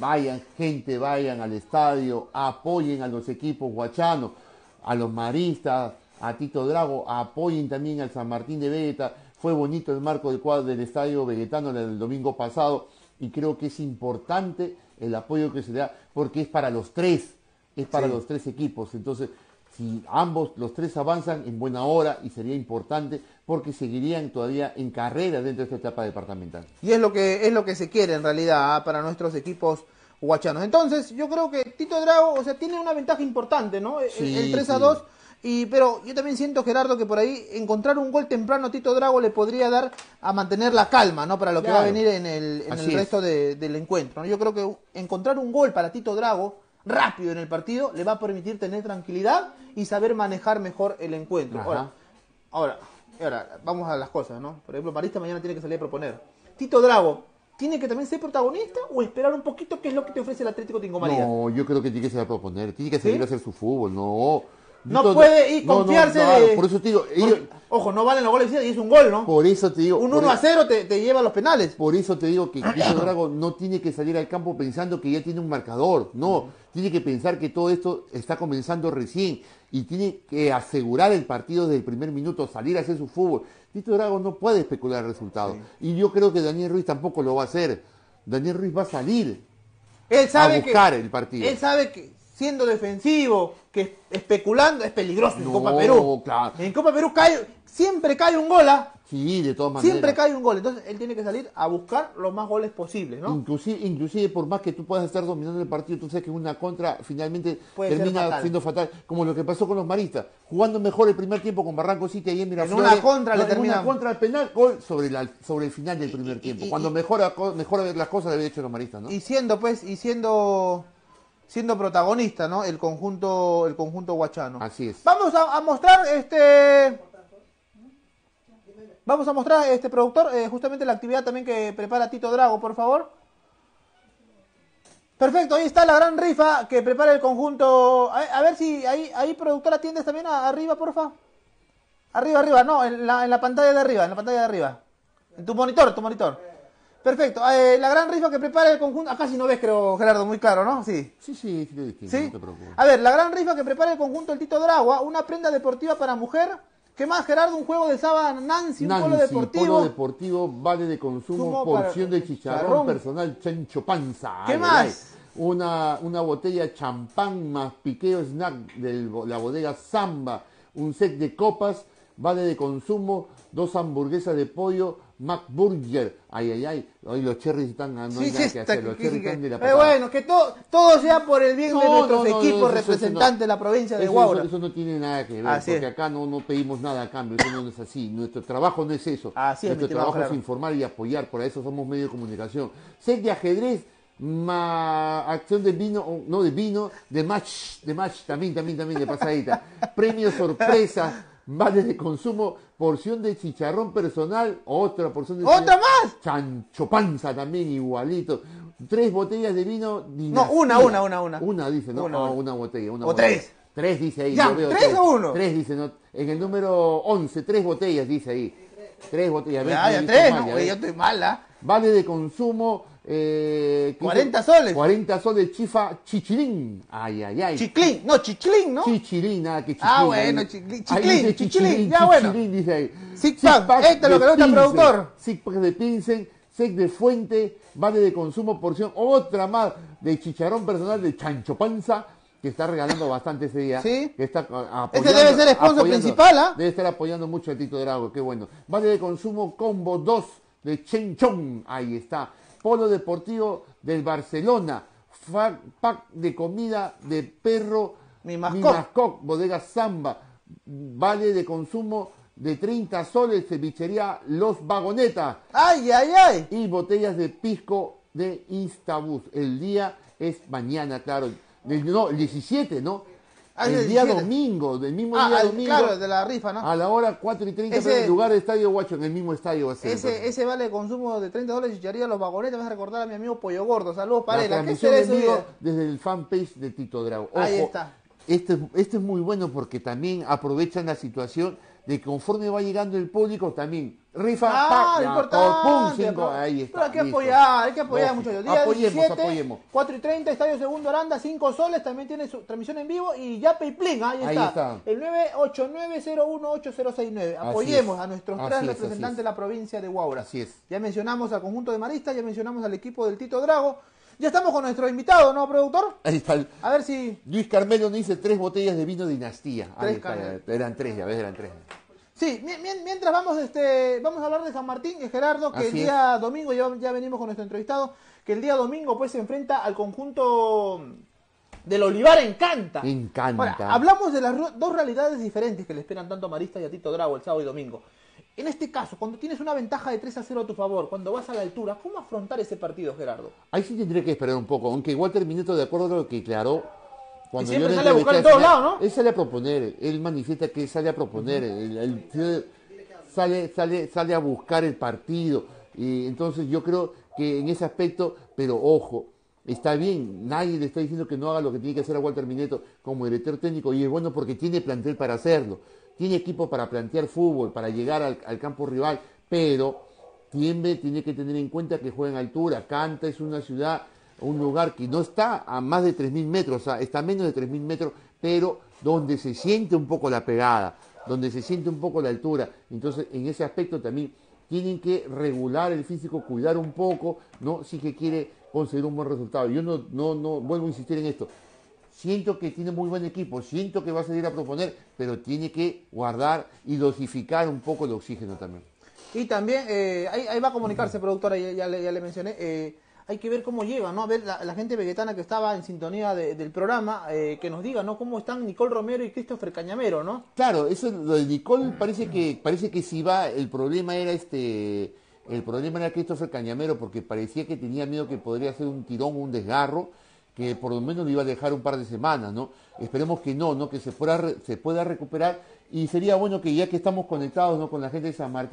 Vayan al estadio, apoyen a los equipos huachanos, a los maristas, a Tito Drago, apoyen también al San Martín de Vegeta. Fue bonito el marco del cuadro del estadio vegetano el domingo pasado y creo que es importante el apoyo que se le da porque es para los tres, los tres equipos. Entonces, si los tres avanzan en buena hora y sería importante porque seguirían todavía en carrera dentro de esta etapa departamental. Y es lo que se quiere en realidad para nuestros equipos huachanos. Entonces, yo creo que Tito Drago, tiene una ventaja importante, ¿no? Sí, el 3-2. Pero yo también siento, Gerardo, que por ahí encontrar un gol temprano a Tito Drago le podría dar a mantener la calma, ¿no? Para lo que va a venir en el resto del encuentro, ¿no? Yo creo que encontrar un gol para Tito Drago rápido en el partido le va a permitir tener tranquilidad y saber manejar mejor el encuentro. Ahora, vamos a las cosas, ¿no? Por ejemplo, Marista mañana tiene que salir a proponer. Tito Drago, ¿tiene que también ser protagonista o esperar un poquito qué es lo que te ofrece el Atlético Tingo María? No, yo creo que tiene que salir a proponer, tiene que salir a hacer su fútbol, No puede ir confiarse de... Por eso te digo... Ojo, no valen los goles y es un gol, ¿no? Por eso te digo... Un 1-0 te lleva a los penales. Por eso te digo que Tito Drago no tiene que salir al campo pensando que ya tiene un marcador. No, tiene que pensar que todo esto está comenzando recién y tiene que asegurar el partido desde el primer minuto, salir a hacer su fútbol. Tito Drago no puede especular el resultado. Y yo creo que Daniel Ruiz tampoco lo va a hacer. Daniel Ruiz va a salir a buscar el partido. Él sabe que siendo defensivo, que especulando, es peligroso en Copa Perú. Claro. En Copa Perú siempre cae un gol, Sí, de todas maneras. Siempre cae un gol. Entonces él tiene que salir a buscar los más goles posibles, ¿no? Inclusive por más que tú puedas estar dominando el partido, tú sabes que una contra finalmente puede termina siendo fatal. Como lo que pasó con los maristas. Jugando mejor el primer tiempo con Barranco City ahí en Miraflores. En una contra le termina. En una contra al penal, gol sobre el final del primer tiempo. Cuando mejora las cosas, debe hecho los maristas, ¿no? Y siendo protagonista, ¿no? El conjunto huachano. Así es. Vamos a mostrar productor, justamente la actividad también que prepara Tito Drago, por favor. Perfecto, ahí está la gran rifa que prepara el conjunto. A ver si ahí productor atiendes también arriba, porfa. Arriba, no, en la pantalla de arriba, En tu monitor. Perfecto. La gran rifa que prepara el conjunto... Acá sí no ves, creo, Gerardo, muy claro, ¿no? Sí. Sí, lo distinto, ¿Sí? no te preocupes. A ver, la gran rifa que prepara el conjunto del Tito Dragua, una prenda deportiva para mujer. ¿Qué más, Gerardo? Un juego de sábana Nancy, un polo deportivo. Polo deportivo, vale de consumo, porción de chicharrón personal, chancho panza. ¿Qué más? Una botella champán más piqueo snack de la bodega Samba, un set de copas, vale de consumo, 2 hamburguesas de pollo, McBurger. Ay. Hoy los cherries están, no hay nada que hacer, los cherries están de la patada. Bueno, que todo sea por el bien de nuestros equipos representantes de la provincia de Huaura. Eso no tiene nada que ver, Así porque es. acá no pedimos nada a cambio, eso no es así. Nuestro trabajo no es eso. Así es, Nuestro mi estimado trabajo es Gerardo. informar y apoyar, por eso somos medio de comunicación. Set de ajedrez, acción de vino, de match, también de pasadita. Premio sorpresa, vale de consumo, porción de chicharrón personal, otra porción de ¿Otra más? chancho panza también igualito. 3 botellas de vino No, Dinastía. una. Una dice, ¿no? Una botella. O 3. 3 dice ahí. Ya, yo veo 3 o 1. 3 dice, ¿no? En el número 11, 3 botellas dice ahí. 3 botellas. Ya, 3, ¿no? Oye, yo estoy mala. Vale de consumo... 40 soles. 40 soles chifa chichilín. Ay. Chiclín, ¿no? Chichilín, nada que chichilín. Ah, bueno, Ahí chiclín, dice ya bueno. Dice ahí. Six pack, este es lo que le gusta al productor. Six pack de Pincel, sec de fuente, vale de consumo, porción, otra más de chicharrón personal de Chancho Panza, que está regalando bastante ese día. Sí. Que está apoyando, Ese debe ser sponsor principal, ¿ah? Debe estar apoyando mucho a Tito Drago, qué bueno. Vale de consumo combo 2 de Chenchón, ahí está. Polo deportivo del Barcelona, pack de comida de perro, Mi mascot, bodega Samba, vale de consumo de 30 soles, cevichería Los Vagonetas. Ay. Y botellas de pisco de Instabus. El día es mañana, claro. El 17, ¿no? El día 17. domingo, del mismo día domingo. Claro, de la rifa, ¿no? A la hora 4:30, Ese- pero en el lugar de Estadio Guacho, en el mismo estadio va a ser. Ese vale de consumo de 30 dólares chicharía los vagonetes. Me vas a recordar a mi amigo Pollo Gordo. Saludos para La él. ¿A qué transmisión será en ese vivo día? desde el fanpage de Tito Drago. Ahí Ojo, está. Este es muy bueno porque también aprovechan la situación de que conforme va llegando el público también rifa, ya, importante. pum, 5, ahí está. Pero hay que listo. apoyar, Lógico. muchachos. Día 17, Apoyemos. 4:30, Estadio Segundo Aranda, 5 soles. También tiene su transmisión en vivo. Y Yape y Plin, ahí Ahí está. está. El 989018069. Así Apoyemos es. a nuestros Así 3 es, representantes así es. de la provincia de Huaura. Así es. Ya mencionamos al conjunto de maristas, ya mencionamos al equipo del Tito Drago. Ya estamos con nuestro invitado, ¿no, productor? Ahí está. A ver si... Luis Carmelo nos dice 3 botellas de vino Dinastía. Ahí 3 está, Carmelo. eran 3, ya ves, eran 3. Sí, mientras vamos a hablar de San Martín, Gerardo, que Así el día domingo, ya venimos con nuestro entrevistado, que el día domingo pues se enfrenta al conjunto del Olivar Encanta. Encanta. Ahora, hablamos de las dos realidades diferentes que le esperan tanto a Marista y a Tito Drago el sábado y domingo. En este caso, cuando tienes una ventaja de 3-0 a tu favor, cuando vas a la altura, ¿cómo afrontar ese partido, Gerardo? Ahí sí tendré que esperar un poco, aunque igual terminé todo de acuerdo con lo que declaró. Cuando Y siempre yo le sale a buscar en entrevisté todos al final, lados, ¿no? Él sale a proponer, él manifiesta que sale a proponer, sale a buscar el partido. Y entonces yo creo que en ese aspecto, pero ojo, está bien, nadie le está diciendo que no haga lo que tiene que hacer a Walter Mineto como director técnico, y es bueno porque tiene plantel para hacerlo, tiene equipo para plantear fútbol, para llegar al campo rival, pero tiene que tener en cuenta que juega en altura. Canta es una ciudad, un lugar que no está a más de 3.000 metros, o sea, está a menos de 3.000 metros, pero donde se siente un poco la pegada, donde se siente un poco la altura. Entonces, en ese aspecto también tienen que regular el físico, cuidar un poco, ¿no? Si que quiere conseguir un buen resultado. Yo no vuelvo a insistir en esto. Siento que tiene muy buen equipo, siento que va a salir a proponer, pero tiene que guardar y dosificar un poco el oxígeno también. Y también, ahí va a comunicarse, productora, ya le mencioné, hay que ver cómo lleva, ¿no? A ver la gente vegetana que estaba en sintonía del programa, que nos diga, ¿no? Cómo están Nicole Romero y Christopher Cañamero, ¿no? Claro, eso lo de Nicole parece que sí va, el problema era Christopher Cañamero, porque parecía que tenía miedo que podría ser un tirón o un desgarro, que por lo menos lo iba a dejar un par de semanas, ¿no? Esperemos que no, que se pueda recuperar, y sería bueno que ya que estamos conectados, ¿no?, con la gente de San Martín,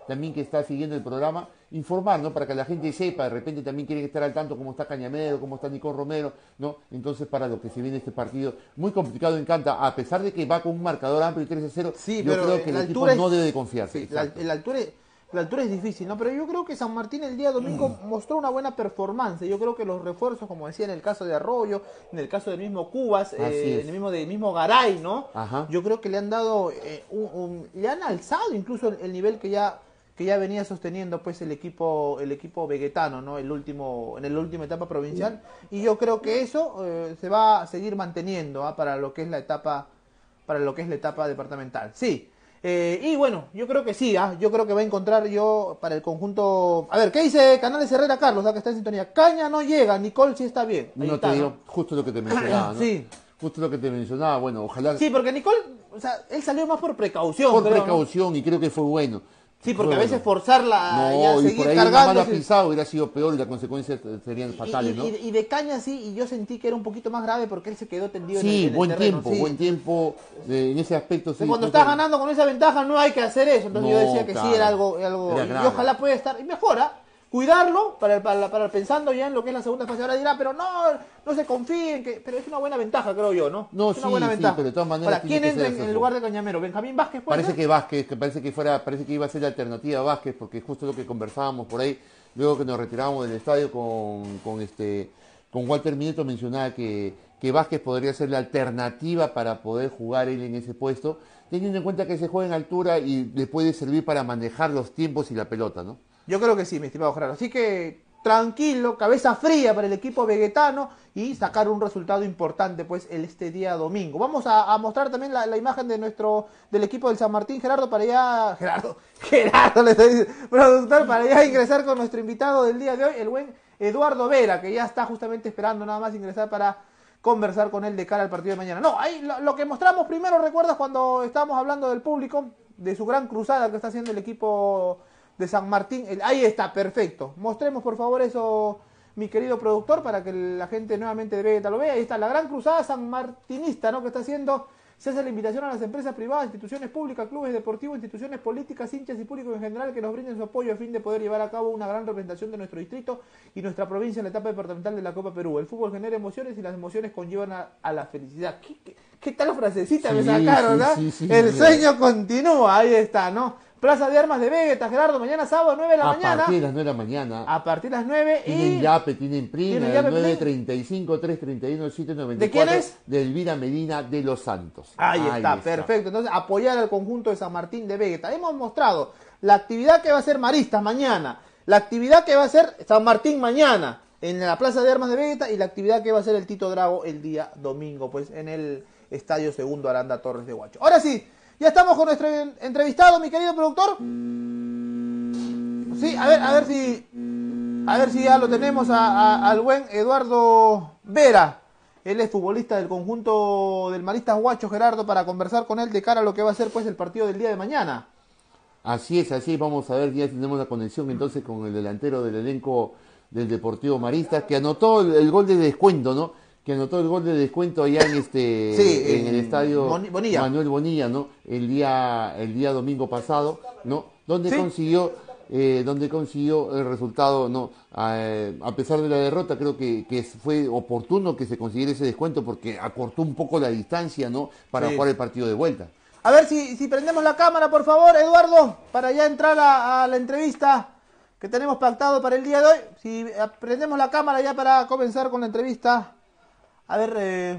también que está siguiendo el programa, informar, ¿no? Para que la gente sepa, de repente también quieren estar al tanto cómo está Cañamero, cómo está Nicole Romero, ¿no? Entonces, para lo que se viene este partido, muy complicado en Canta, a pesar de que va con un marcador amplio 3-0, sí, yo creo que el equipo no debe de confiarse. Sí, la altura es difícil, ¿no? Pero yo creo que San Martín el día domingo mostró una buena performance. Yo creo que los refuerzos, como decía en el caso de Arroyo, en el caso del mismo Cubas, en el mismo Garay, ¿no? Ajá. Yo creo que le han dado, le han alzado incluso el nivel que ya venía sosteniendo pues el equipo veguetano, ¿no? En la última etapa provincial, y yo creo que eso se va a seguir manteniendo para lo que es la etapa departamental. Sí. Y bueno, yo creo que sí, yo creo que va a encontrar para el conjunto. A ver, ¿qué dice Canales Herrera Carlos, que está en sintonía? Caña no llega, Nicole sí está bien. Ahí No está, te digo, ¿no? justo lo que te mencionaba, ¿no? Sí. Justo lo que te mencionaba, bueno, ojalá. Sí, porque Nicole, o sea, él salió más por precaución. Por creo, precaución, ¿no? Y creo que fue bueno. Sí, porque a Fue veces bueno. forzarla No, ya y seguir por ahí una cargando. mala pisada hubiera sido peor y las consecuencias serían fatales, ¿no? Y de Caña sí, y yo sentí que era un poquito más grave porque él se quedó tendido Sí, en el buen terreno. tiempo, Sí. buen tiempo en ese aspecto. Sí, Cuando creo estás que- ganando con esa ventaja no hay que hacer eso. Entonces No, yo decía que claro. sí era algo Era y grave. ojalá pueda estar y mejora. Cuidarlo para pensando ya en lo que es la segunda fase. Ahora dirá, pero no se confíen, pero es una buena ventaja, creo yo, ¿no? No, es una sí, buena sí, ventaja. pero de todas maneras Para tiene quién que entra ser en eso. el lugar de Cañamero, Benjamín Vázquez, ¿puede Parece ser? que Vázquez, parece que iba a ser la alternativa a Vázquez, porque justo lo que conversábamos por ahí, luego que nos retirábamos del estadio con Walter Mineto, mencionaba que Vázquez podría ser la alternativa para poder jugar él en ese puesto, teniendo en cuenta que se juega en altura y le puede servir para manejar los tiempos y la pelota, ¿no? Yo creo que sí, mi estimado Gerardo. Así que tranquilo, cabeza fría para el equipo veguetano y sacar un resultado importante pues este día domingo. Vamos a mostrar también la imagen del equipo del San Martín, Gerardo, para ya... Gerardo le estoy diciendo, productor, para ya ingresar con nuestro invitado del día de hoy, el buen Eduardo Vera, que ya está justamente esperando nada más ingresar para conversar con él de cara al partido de mañana. No, ahí lo que mostramos primero, ¿recuerdas cuando estábamos hablando del público, de su gran cruzada que está haciendo el equipo de San Martín? Ahí está, perfecto. Mostremos por favor eso, mi querido productor, para que la gente nuevamente de Vegeta lo vea. Ahí está la gran cruzada sanmartinista, ¿no? Que está haciendo. Se hace la invitación a las empresas privadas, instituciones públicas, clubes deportivos, instituciones políticas, hinchas y público en general que nos brinden su apoyo a fin de poder llevar a cabo una gran representación de nuestro distrito y nuestra provincia en la etapa departamental de la Copa Perú. El fútbol genera emociones y las emociones conllevan a la felicidad. ¿Qué tal frasecita me Sí, sacaron, sí, ¿no? sí, sí, El sí. sueño continúa, ahí está, ¿no? Plaza de Armas de Vegeta, Gerardo, mañana sábado 9 de la A mañana. partir de las 9 de la mañana. A partir de las 9 Tienen y... Yape, tienen PRIN, Tienen el Yape, 935 331 794. ¿De quién es? De Elvira Medina de Los Santos. Ahí está, perfecto. Entonces, apoyar al conjunto de San Martín de Vegeta. Hemos mostrado la actividad que va a hacer Maristas mañana, la actividad que va a hacer San Martín mañana en la Plaza de Armas de Vegeta y la actividad que va a hacer el Tito Drago el día domingo, pues en el Estadio Segundo Aranda Torres de Huacho. Ahora sí, ya estamos con nuestro entrevistado, mi querido productor. Sí, a ver si ya lo tenemos al buen Eduardo Vera. Él es futbolista del conjunto del Maristas Huacho, Gerardo, para conversar con él de cara a lo que va a ser pues el partido del día de mañana. Así es, vamos a ver, ya tenemos la conexión entonces con el delantero del elenco del Deportivo Maristas, que anotó el gol de descuento, ¿no? Que anotó el gol de descuento allá en en el estadio Bonilla. Manuel Bonilla, ¿no? El día domingo pasado, ¿no? Donde Sí. consiguió el resultado, ¿no? A pesar de la derrota, creo que fue oportuno que se consiguiera ese descuento porque acortó un poco la distancia, ¿no? Para Sí. jugar el partido de vuelta. A ver si prendemos la cámara, por favor, Eduardo, para ya entrar a la entrevista que tenemos pactado para el día de hoy. Si prendemos la cámara ya para comenzar con la entrevista. A ver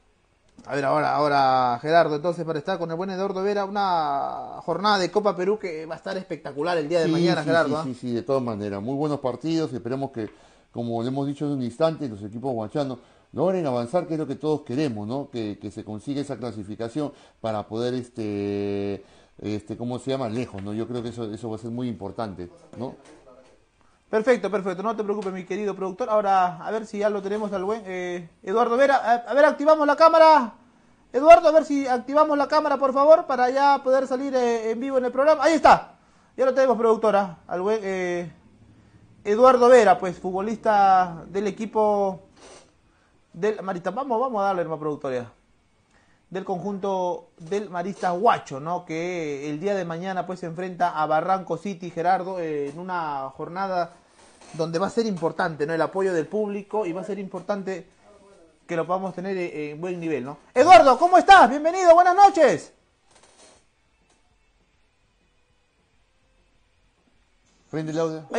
ahora Gerardo, entonces para estar con el buen Eduardo Vera, una jornada de Copa Perú que va a estar espectacular el día de Sí, mañana, sí, Gerardo. sí, de todas maneras, muy buenos partidos, esperemos que, como le hemos dicho en un instante, los equipos guachanos logren avanzar, que es lo que todos queremos, ¿no? Que se consiga esa clasificación para poder, ¿cómo se llama? Lejos, ¿no? Yo creo que eso va a ser muy importante, ¿no? Perfecto, no te preocupes, mi querido productor. Ahora, a ver si ya lo tenemos al buen Eduardo Vera. A ver, activamos la cámara. Eduardo, a ver si activamos la cámara, por favor, para ya poder salir en vivo en el programa. Ahí está. Ya lo tenemos, productora. Al buen Eduardo Vera, pues, futbolista del equipo del Marista. Vamos a darle, hermano productor, ya. del conjunto del Maristas Huacho, ¿no? Que el día de mañana pues se enfrenta a Barranco City, Gerardo, en una jornada donde va a ser importante, ¿no? El apoyo del público, y va a ser importante que lo podamos tener en buen nivel, ¿no? Eduardo, ¿cómo estás? Bienvenido, buenas noches. Prende el audio.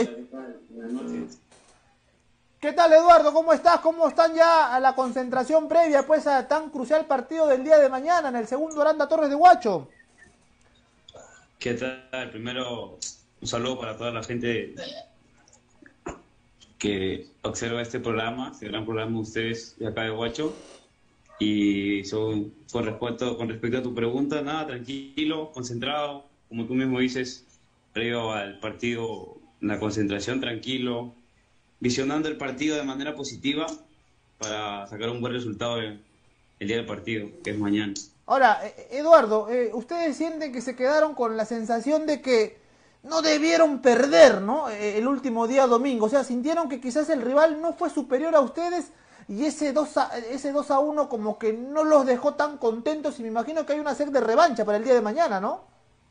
¿Qué tal, Eduardo? ¿Cómo estás? ¿Cómo están ya a la concentración previa pues a tan crucial partido del día de mañana en el segundo Aranda Torres de Huacho? ¿Qué tal? Primero, un saludo para toda la gente que observa este gran programa de ustedes de acá de Huacho. Y con respecto a tu pregunta, nada, tranquilo, concentrado, como tú mismo dices, previo al partido, la concentración, tranquilo, visionando el partido de manera positiva para sacar un buen resultado el día del partido, que es mañana. Ahora, Eduardo, ¿ustedes sienten que se quedaron con la sensación de que no debieron perder, ¿no? El último día domingo? O sea, ¿sintieron que quizás el rival no fue superior a ustedes y ese 2-1 como que no los dejó tan contentos? Y me imagino que hay una sed de revancha para el día de mañana, ¿no?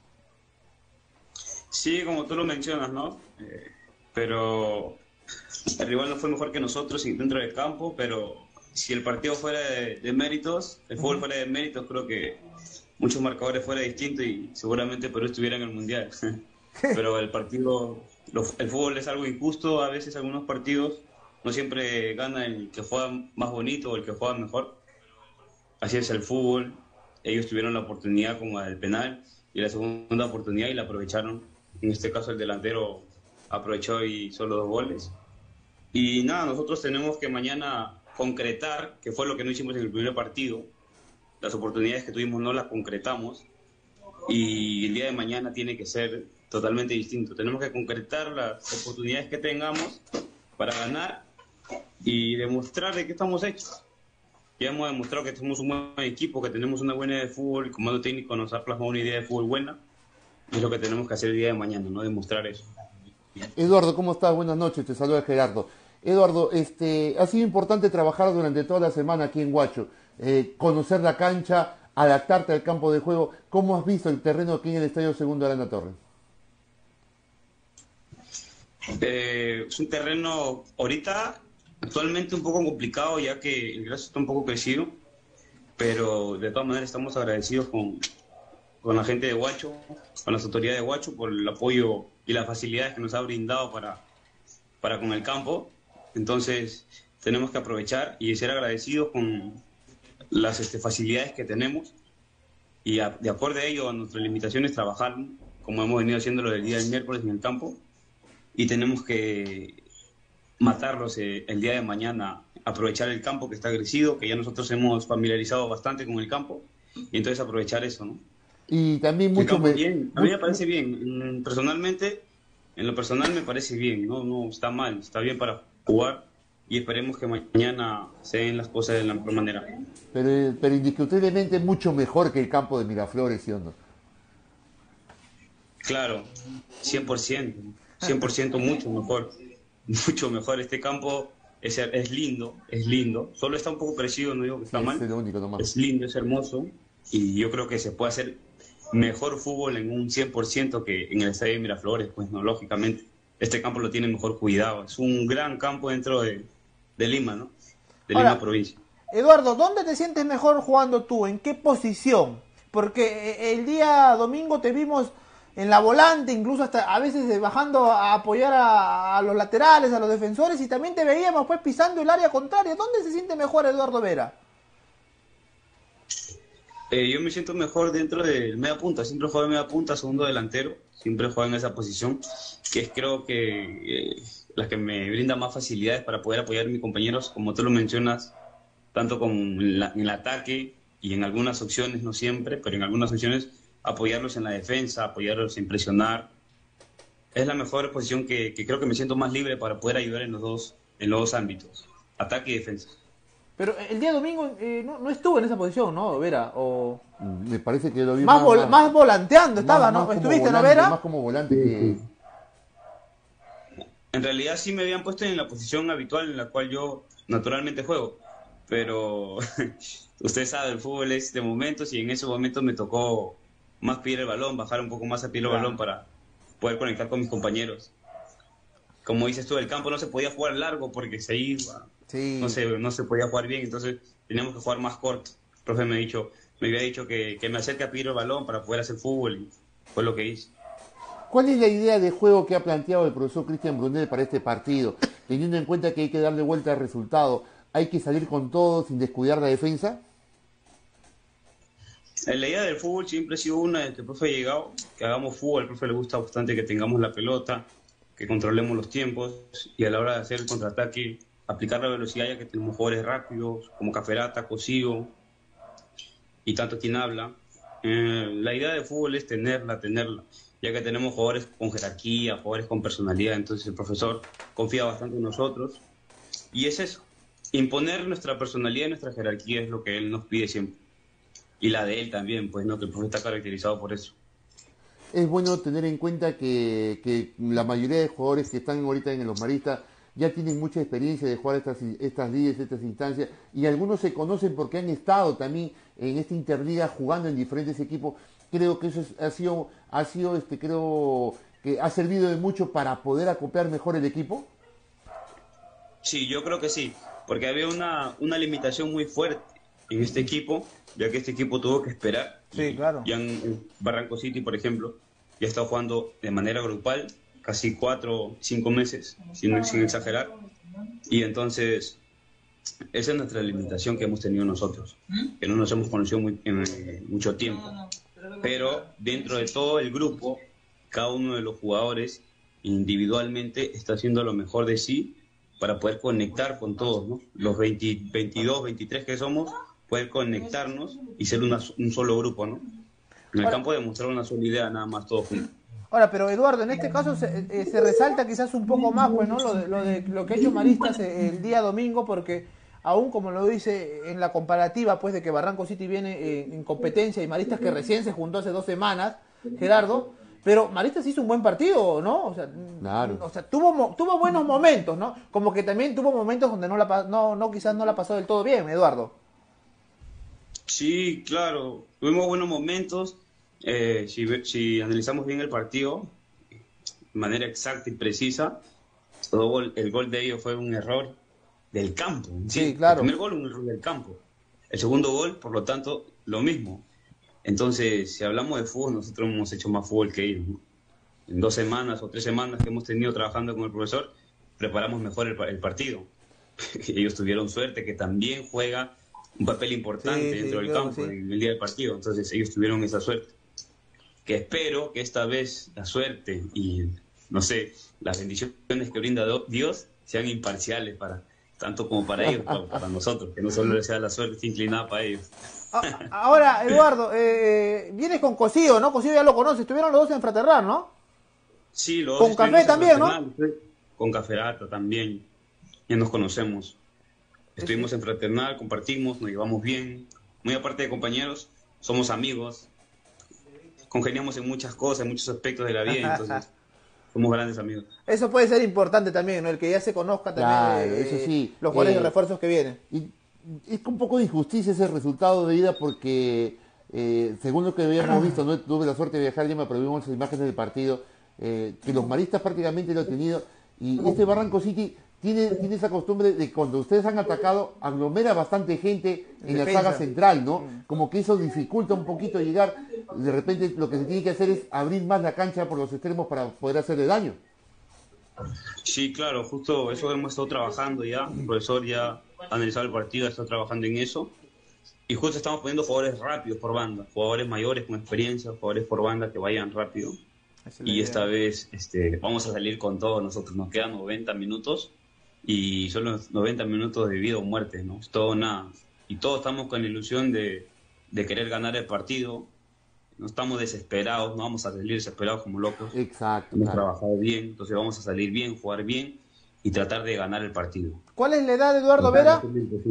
Sí, como tú lo mencionas, ¿no? Pero el rival no fue mejor que nosotros dentro del campo, pero si el partido fuera de méritos, el fútbol fuera de méritos, creo que muchos marcadores fuera distintos y seguramente Perú estuviera en el Mundial. Pero el fútbol es algo injusto, a veces algunos partidos no siempre gana el que juega más bonito o el que juega mejor. Así es el fútbol, ellos tuvieron la oportunidad como el penal y la segunda oportunidad y la aprovecharon. En este caso el delantero aprovechó y hizo los 2 goles. Y nada, nosotros tenemos que mañana concretar, que fue lo que no hicimos en el primer partido. Las oportunidades que tuvimos no las concretamos y el día de mañana tiene que ser totalmente distinto. Tenemos que concretar las oportunidades que tengamos para ganar y demostrar de qué estamos hechos. Ya hemos demostrado que somos un buen equipo, que tenemos una buena idea de fútbol, el comando técnico nos ha plasmado una idea de fútbol buena, y es lo que tenemos que hacer el día de mañana, ¿no? Demostrar eso. Eduardo, ¿cómo estás? Buenas noches, te saluda Gerardo. Eduardo, ha sido importante trabajar durante toda la semana aquí en Huacho, conocer la cancha, adaptarte al campo de juego. ¿Cómo has visto el terreno aquí en el Estadio Segundo Aranda Torres? Es un terreno ahorita actualmente un poco complicado, ya que el graso está un poco crecido, pero de todas maneras estamos agradecidos con la gente de Huacho, con las autoridades de Huacho por el apoyo y las facilidades que nos ha brindado para con el campo. Entonces tenemos que aprovechar y ser agradecidos con las facilidades que tenemos y de acuerdo a ello a nuestras limitaciones trabajar como hemos venido haciéndolo el día del miércoles en el campo, y tenemos que matarlos el día de mañana, aprovechar el campo que está crecido, que ya nosotros hemos familiarizado bastante con el campo, y entonces aprovechar eso, ¿no? Y también mucho bien. A mí me parece bien, personalmente, en lo personal me parece bien, no está mal, está bien para jugar, y esperemos que mañana se den las cosas de la mejor manera. Pero indiscutiblemente mucho mejor que el campo de Miraflores, ¿sí o no? Claro, 100% mucho mejor. Este campo es lindo, solo está un poco crecido, no digo que está mal, es lo único nomás. Es lindo, es hermoso, y yo creo que se puede hacer mejor fútbol en un 100% que en el estadio de Miraflores, pues no, lógicamente. Este campo lo tiene mejor cuidado, es un gran campo dentro de Lima, ¿no? Ahora, Lima provincia. Eduardo, ¿dónde te sientes mejor jugando tú? ¿En qué posición? Porque el día domingo te vimos en la volante, incluso hasta a veces bajando a apoyar a los laterales, a los defensores, y también te veíamos pues pisando el área contraria. ¿Dónde se siente mejor Eduardo Vera? Yo me siento mejor dentro del media punta, siempre juego de media punta, segundo delantero, siempre juego en esa posición, que es creo que la que me brinda más facilidades para poder apoyar a mis compañeros, como tú lo mencionas, tanto en el ataque y en algunas opciones, no siempre, pero en algunas opciones apoyarlos en la defensa, apoyarlos en presionar. Es la mejor posición que creo que me siento más libre para poder ayudar en los dos ámbitos, ataque y defensa. Pero el día domingo no estuvo en esa posición, ¿no, Vera? O... Me parece que lo vi más volanteando estaba, ¿no? ¿Estuviste, no, Vera? Más como volante que... En realidad sí me habían puesto en la posición habitual en la cual yo naturalmente juego, pero usted sabe, el fútbol es de momentos y en ese momento me tocó más pedir el balón, bajar un poco más a pedir el balón para poder conectar con mis compañeros. Como dices tú, el campo no se podía jugar largo porque se iba, no se podía jugar bien, entonces teníamos que jugar más corto. El profe me había dicho que me acerque a pedir el balón para poder hacer fútbol y fue lo que hice. ¿Cuál es la idea de juego que ha planteado el profesor Cristian Brunel para este partido? Teniendo en cuenta que hay que darle vuelta al resultado, ¿hay que salir con todo sin descuidar la defensa? La idea del fútbol siempre ha sido una desde que el profe ha llegado, que hagamos fútbol. Al profe le gusta bastante que tengamos la pelota, que controlemos los tiempos y a la hora de hacer el contraataque, aplicar la velocidad, ya que tenemos jugadores rápidos como Caferata, Cosío y tanto quien habla. La idea del fútbol es tenerla, ya que tenemos jugadores con jerarquía, jugadores con personalidad, entonces el profesor confía bastante en nosotros y es eso, imponer nuestra personalidad y nuestra jerarquía es lo que él nos pide siempre. Y la de él también, pues, ¿no? Que el profe está caracterizado por eso. Es bueno tener en cuenta que la mayoría de jugadores que están ahorita en los maristas ya tienen mucha experiencia de jugar estas ligas, estas instancias, y algunos se conocen porque han estado también en esta interliga jugando en diferentes equipos. Creo que eso creo que ha servido de mucho para poder acoplar mejor el equipo. Sí, yo creo que sí, porque había una limitación muy fuerte en este equipo, ya que este equipo tuvo que esperar. Sí, claro. Ya en Barranco City, por ejemplo, ya está jugando de manera grupal, casi 4 o 5 meses, sin exagerar. Y entonces, esa es nuestra limitación que hemos tenido nosotros, que no nos hemos conocido mucho tiempo. Pero dentro de todo el grupo, cada uno de los jugadores individualmente está haciendo lo mejor de sí para poder conectar con todos, ¿no? Los 22, 23 que somos, poder conectarnos y ser un solo grupo, ¿no? En el campo demostrar una sola idea, nada más todos juntos. Ahora, pero Eduardo, en este caso se resalta quizás un poco más, pues, ¿no? Lo que ha hecho Maristas el día domingo, porque aún como lo dice en la comparativa, pues, de que Barranco City viene en competencia y Maristas que recién se juntó hace 2 semanas, Gerardo, pero Maristas hizo un buen partido, ¿no? O sea, claro. O sea, tuvo buenos momentos, ¿no? Como que también tuvo momentos donde quizás no la pasó del todo bien, Eduardo. Sí, claro, tuvimos buenos momentos. Si analizamos bien el partido de manera exacta y precisa, el gol de ellos fue un error del campo. Sí, claro. El primer gol, un error del campo. El segundo gol, por lo tanto, lo mismo. Entonces, si hablamos de fútbol, nosotros hemos hecho más fútbol que ellos, ¿no? En 2 semanas o 3 semanas que hemos tenido trabajando con el profesor, preparamos mejor el partido. Ellos tuvieron suerte, que también juega un papel importante dentro del campo en el día del partido. Entonces, ellos tuvieron esa suerte. Que espero que esta vez la suerte y, no sé, las bendiciones que brinda Dios sean imparciales tanto como para ellos, para nosotros, que no solo sea la suerte inclinada para ellos. Ahora, Eduardo, vienes con Cosío, ¿no? Cosío ya lo conoces, estuvieron los dos en Fraternal, ¿no? Sí, los dos. Con Café también, ¿no? Con Caferata también, ya nos conocemos. Estuvimos en Fraternal, compartimos, nos llevamos bien. Muy aparte de compañeros, somos amigos. Congeniamos en muchas cosas, en muchos aspectos de la vida, entonces somos grandes amigos. Eso puede ser importante también, ¿no? El que ya se conozca también, claro, eso sí, los goles de refuerzos que vienen. Y es un poco de injusticia ese resultado de ida porque, según lo que habíamos visto, no tuve la suerte de viajar, ya me vimos las imágenes del partido, que los maristas prácticamente lo han tenido, y este Barranco City tiene esa costumbre de cuando ustedes han atacado, aglomera bastante gente en la saga central, ¿no? Como que eso dificulta un poquito llegar. De repente lo que se tiene que hacer es abrir más la cancha por los extremos para poder hacerle daño. Sí, claro, justo eso hemos estado trabajando ya. El profesor ya ha analizado el partido, ha estado trabajando en eso. Y justo estamos poniendo jugadores rápidos por banda, jugadores mayores con experiencia, jugadores por banda que vayan rápido. Y esta vez vamos a salir con todo nosotros. Nos quedan 90 minutos. Y son los 90 minutos de vida o muerte, ¿no? Es todo nada. Y todos estamos con la ilusión de querer ganar el partido. No estamos desesperados, no vamos a salir desesperados como locos. Exacto. Hemos trabajado bien, entonces vamos a salir bien, jugar bien y tratar de ganar el partido. ¿Cuál es la edad de Eduardo Vera?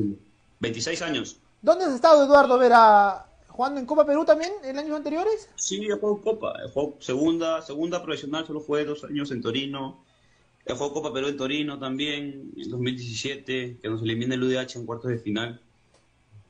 26 años. ¿Dónde has estado, Eduardo Vera? ¿Jugando en Copa Perú también en años anteriores? Sí, he jugado Copa. He jugado segunda profesional, solo jugué 2 años en Torino. He jugado Copa Perú en Torino también, en 2017, que nos elimina el UDH en cuartos de final.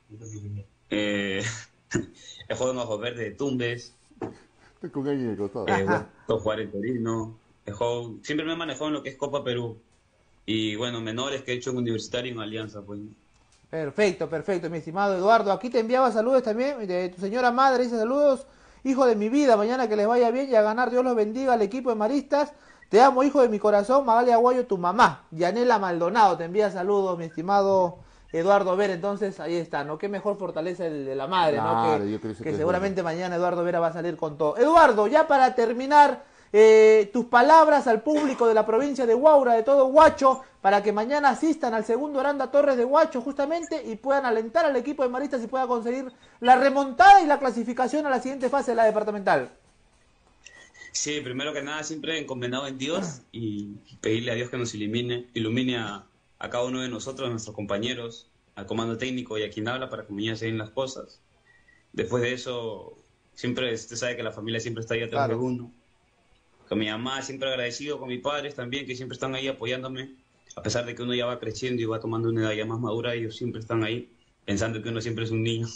He jugado en Ojos Verdes de Tumbes, Con alguien de costado. bueno, jugar en Torino. Siempre me he manejado en lo que es Copa Perú. Y bueno, menores que he hecho en Universitario y en Alianza, pues. Perfecto, perfecto, mi estimado Eduardo. Aquí te enviaba saludos también de tu señora madre. Dice saludos, hijo de mi vida. Mañana que les vaya bien y a ganar. Dios los bendiga al equipo de Maristas. Te amo, hijo de mi corazón. Magali Aguayo, tu mamá. Yanela Maldonado te envía saludos, mi estimado Eduardo Vera. Entonces, ahí está, ¿no? Qué mejor fortaleza el de la madre, Claro, ¿no? yo creo Que que seguramente mañana Eduardo Vera va a salir con todo. Eduardo, ya para terminar, tus palabras al público de la provincia de Huaura, de todo Huacho, para que mañana asistan al segundo Aranda Torres de Huacho justamente y puedan alentar al equipo de Maristas y pueda conseguir la remontada y la clasificación a la siguiente fase de la departamental. Sí, primero que nada, siempre encomendado en Dios y pedirle a Dios que nos ilumine a cada uno de nosotros, a nuestros compañeros, al comando técnico y a quien habla para que mañana se den las cosas. Después de eso, siempre usted sabe que la familia siempre está ahí atrás de uno. Con mi mamá siempre agradecido, con mis padres también, que siempre están ahí apoyándome. A pesar de que uno ya va creciendo y va tomando una edad ya más madura, ellos siempre están ahí, pensando que uno siempre es un niño.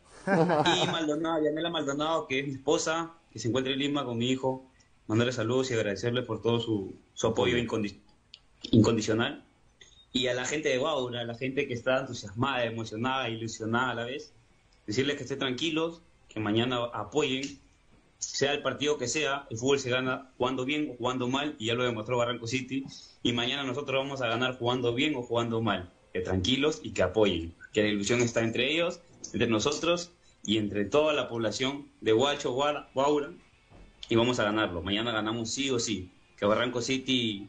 Y Maldonado, Yanela Maldonado, que es mi esposa, que se encuentra en Lima con mi hijo, mandarle saludos y agradecerle por todo su apoyo incondicional. Y a la gente de Huaura, a la gente que está entusiasmada, emocionada, ilusionada a la vez, decirles que estén tranquilos, que mañana apoyen, sea el partido que sea, el fútbol se gana jugando bien o jugando mal, y ya lo demostró Barranco City, y mañana nosotros vamos a ganar jugando bien o jugando mal. Que tranquilos y que apoyen, que la ilusión está entre ellos, entre nosotros y entre toda la población de Huacho, Huaura, y vamos a ganarlo. Mañana ganamos sí o sí. Que Barranco City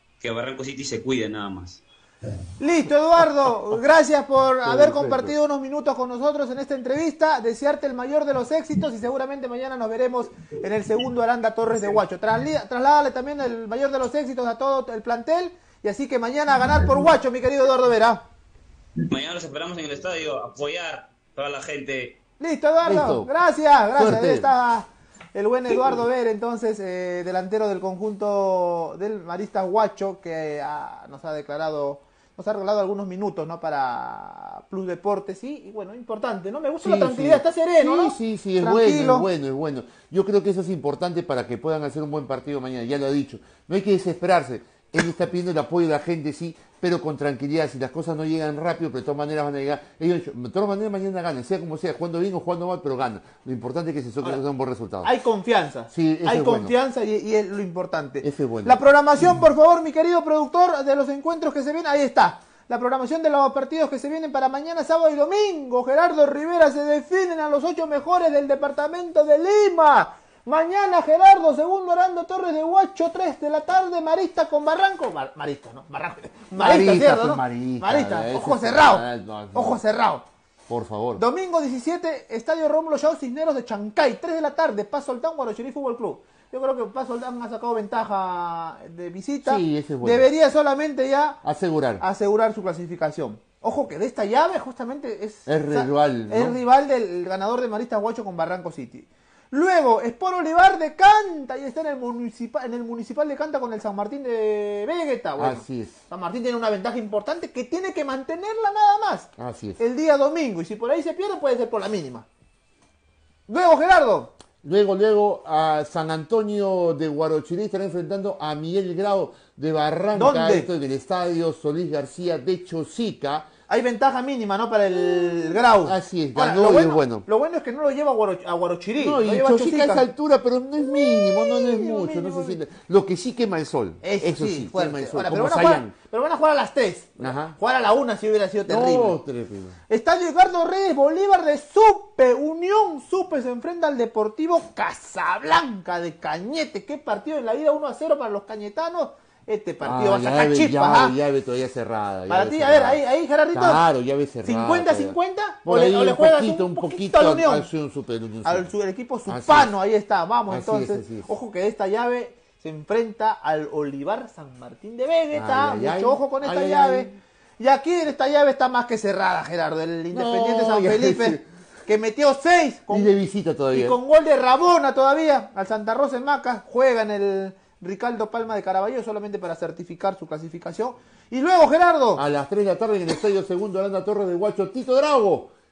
se cuide nada más. Listo, Eduardo, gracias por haber compartido unos minutos con nosotros en esta entrevista, desearte el mayor de los éxitos y seguramente mañana nos veremos en el segundo Aranda Torres de Huacho. Trasládale también el mayor de los éxitos a todo el plantel y así que mañana a ganar por Huacho, mi querido Eduardo Vera. Mañana los esperamos en el estadio, apoyar a toda la gente. Listo, Eduardo, Listo. gracias. Suerte. Ahí está el buen Eduardo Vera, entonces, delantero del conjunto del Maristas Huacho, que nos ha regalado algunos minutos, ¿no? Para Plus Deportes, sí, y bueno, importante, ¿no? Me gusta la tranquilidad, está sereno, ¿no? Sí, es Tranquilo. bueno, es bueno. Yo creo que eso es importante para que puedan hacer un buen partido mañana, ya lo ha dicho. No hay que desesperarse. Él está pidiendo el apoyo de la gente, sí, pero con tranquilidad. Si las cosas no llegan rápido, pero de todas maneras van a llegar. Ellos, de todas maneras, mañana ganan, sea como sea, jugando bien o jugando mal, pero ganan. Lo importante es que se saquen un buen resultado. Hay confianza. Sí, eso hay es bueno. confianza y es lo importante. Eso es bueno. La programación, por favor, mi querido productor, de los encuentros que se vienen, ahí está. La programación de los partidos que se vienen para mañana, sábado y domingo. Gerardo Rivera, se definen a los 8 mejores del departamento de Lima. Mañana, Gerardo, segundo Aranda Torres de Huacho, 3 de la tarde, Marista con Barranco. Marista, ¿no? Marista, ¿cierto? pues, ¿no? Marista, ojo ese cerrado. no. Ojo cerrado. Por favor. Domingo 17, Estadio Rómulo Chao Cisneros de Chancay, 3 de la tarde, Paso Altán, Guarochirí Fútbol Club. Yo creo que Paso Altán ha sacado ventaja de visita. Sí, ese es bueno. Debería solamente ya Asegurar su clasificación. Ojo que de esta llave justamente es rival, ¿no? Es rival del ganador de Maristas Huacho con Barranco City. Luego, Sport Olivar de Canta, y está en el municipal de Canta con el San Martín de Vegeta. Bueno, Así es. San Martín tiene una ventaja importante que tiene que mantenerla nada más. Así es. El día domingo, y si por ahí se pierde puede ser por la mínima. Luego, Gerardo. Luego a San Antonio de Guarochirí estará enfrentando a Miguel Grau de Barranca. ¿Dónde? Esto en el estadio Solís García de Chosica. Hay ventaja mínima, ¿no? Para el Grau. Así es, Ahora, ganó y es bueno. Lo bueno es que no lo lleva a Guarochirí. No, lo y lleva a Chosica a esa altura, pero no es mínimo, no es Mínimo, mucho, no mínimo. se siente. Lo que sí quema el sol. Eso sí, fuerte. quema el sol, Ahora, como pero van a jugar a las 3. Ajá. Jugar a la 1 si hubiera sido terrible. No, tremendo. Estadio Edgardo Reyes Bolívar de Supe. Unión Supe se enfrenta al Deportivo Casablanca de Cañete. Qué partido en la ida 1-0 para los cañetanos. Este partido va a sacar chispas. Llave todavía cerrada. Para ti, a ver, ahí Gerardito. Claro, llave cerrada. ¿50-50? Por ahí ¿O le un juegas poquito a la Unión? al Equipo Así supano, es. ahí está. Vamos, Así entonces. es, así es. Ojo que esta llave se enfrenta al Olivar San Martín de Vegeta. Ay, ay, ay. Mucho ojo con esta Ay, ay, llave. ay. Y aquí en esta llave está más que cerrada, Gerardo. El Independiente No, San ya Felipe, sé. que metió 6 Y de visita todavía. y con gol de Rabona todavía al Santa Rosa en Maca. Juega en el Ricardo Palma de Caraballo solamente para certificar su clasificación. Y luego, Gerardo. A las 3 de la tarde en el estadio segundo Aranda Torres de Huacho, Tito Drago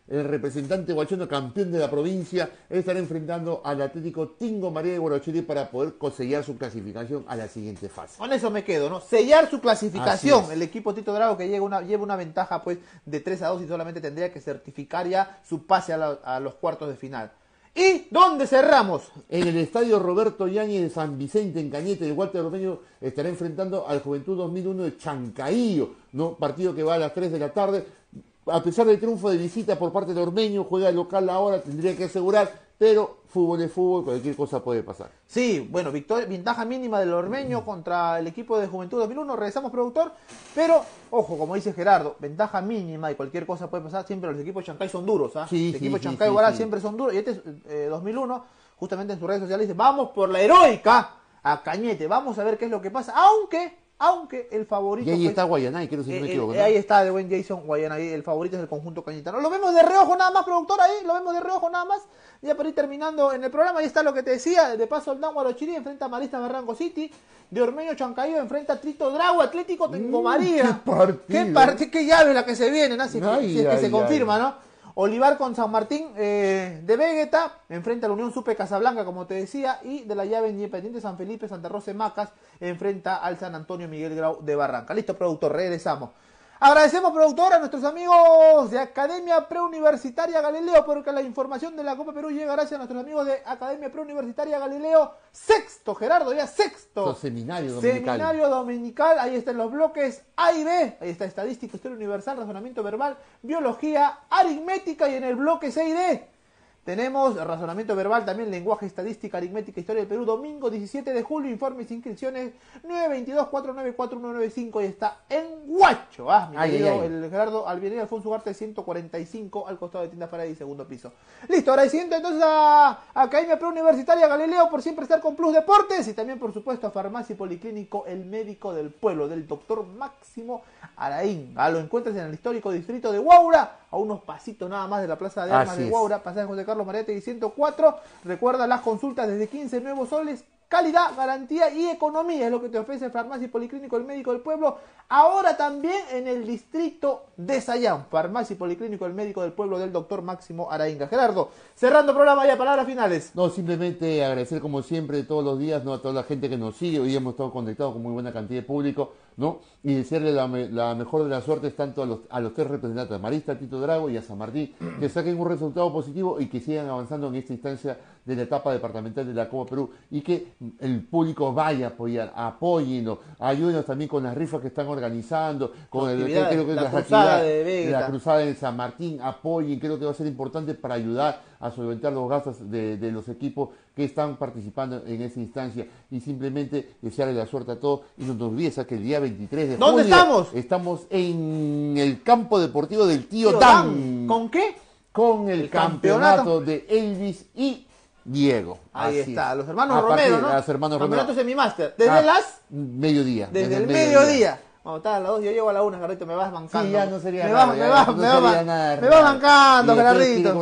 el representante guachono campeón de la provincia, estará enfrentando al Atlético Tingo María de Guarachurí para poder sellar su clasificación a la siguiente fase. Con eso me quedo, ¿no? Sellar su clasificación. Es. El equipo Tito Drago que lleva una ventaja pues de 3-2 y solamente tendría que certificar ya su pase a los cuartos de final. ¿Y dónde cerramos? En el estadio Roberto Yáñez de San Vicente, en Cañete, el Walter Ormeño estará enfrentando al Juventud 2001 de Chancaío, ¿no? Partido que va a las 3 de la tarde. A pesar del triunfo de visita por parte de Ormeño, juega el local ahora, tendría que asegurar, pero fútbol es fútbol, cualquier cosa puede pasar. Sí, bueno, ventaja mínima del Ormeño contra el equipo de Juventud 2001, regresamos productor, pero ojo, como dice Gerardo, ventaja mínima y cualquier cosa puede pasar, siempre los equipos Chancay son duros, ¿ah? Sí, los equipos sí, Chancay sí, Guaral sí. siempre son duros, y este es 2001, justamente en sus redes sociales dice, vamos por la heroica a Cañete, vamos a ver qué es lo que pasa, aunque el favorito... Y ahí pues, está Guayanay, creo si no me equivoco, ¿no? ahí está de buen Jason Guayanay, el favorito es el conjunto cañetano. Lo vemos de reojo nada más, productor, ahí, lo vemos de reojo nada más. Ya para ir terminando en el programa, ahí está lo que te decía, de paso el Dan Guarochirí enfrenta a Marista Barranco City, de Ormeño Chancaío enfrenta a Trito Drago, Atlético Tingo María. ¡Qué partido! Qué llave la que se viene, ¿no? Si es que se ay, confirma, ¿no? Olivar con San Martín de Vegeta, enfrenta a la Unión Supe Casablanca, como te decía, y de la llave Independiente San Felipe, Santa Rosa de Macas, enfrenta al San Antonio Miguel Grau de Barranca. Listo, productor, regresamos. Agradecemos, productor, a nuestros amigos de Academia Preuniversitaria Galileo, porque la información de la Copa Perú llega gracias a nuestros amigos de Academia Preuniversitaria Galileo. Sexto, Gerardo, ya sexto. Seminario dominical. Seminario dominical, ahí están los bloques A y B, ahí está estadística, historia universal, razonamiento verbal, biología, aritmética, y en el bloque C y D tenemos razonamiento verbal, también lenguaje, estadística, aritmética, historia del Perú, domingo 17 de julio, informes, inscripciones 922-494-195, y está en Huacho, mi querido, el Gerardo Albienera Alfonso Ugarte 145, al costado de Tienda Paradis, segundo piso. Listo, agradeciendo entonces a Academia Preuniversitaria Galileo por siempre estar con Plus Deportes, y también por supuesto a Farmacia y Policlínico El Médico del Pueblo, del doctor Máximo Araín. Lo encuentras en el histórico distrito de Huaura, a unos pasitos nada más de la Plaza de Armas de Huaura, pasaje José Carlos Mariátegui 104. Recuerda las consultas desde 15 nuevos soles, calidad, garantía y economía es lo que te ofrece Farmacia y Policlínico El Médico del Pueblo, ahora también en el distrito de Sayán. Farmacia y Policlínico El Médico del Pueblo, del doctor Máximo Araínga. Gerardo, cerrando el programa ya, palabras finales. No, simplemente agradecer como siempre todos los días, ¿no?, a toda la gente que nos sigue. Hoy hemos estado conectados con muy buena cantidad de público, ¿no? Y desearle la mejor de las suertes tanto a los tres representantes, a Marista, a Tito Drago y a San Martín, que saquen un resultado positivo y que sigan avanzando en esta instancia de la etapa departamental de la Copa Perú, y que el público vaya a apoyar, apóyennos, ayúdenos también con las rifas que están organizando, con la cruzada de Vegeta, la cruzada de San Martín, apoyen, creo que va a ser importante para ayudar a solventar los gastos de los equipos que están participando en esa instancia, y simplemente desearle la suerte a todos, y no nos olvides que el día 23 de ¿dónde julio estamos? Estamos en el campo deportivo del Tío Dan. ¿Con qué? Con el campeonato de Elvis y Diego. Ahí Así está, es. los hermanos A partir Romero, de ¿no? los hermanos Romero. Campeonato Semimaster, desde las... mediodía. Desde el mediodía. Vamos a estar a las 2, yo llego a la 1, Gerardito, me vas bancando. Sí, ya no sería me nada. Me vas bancando, Gerardito.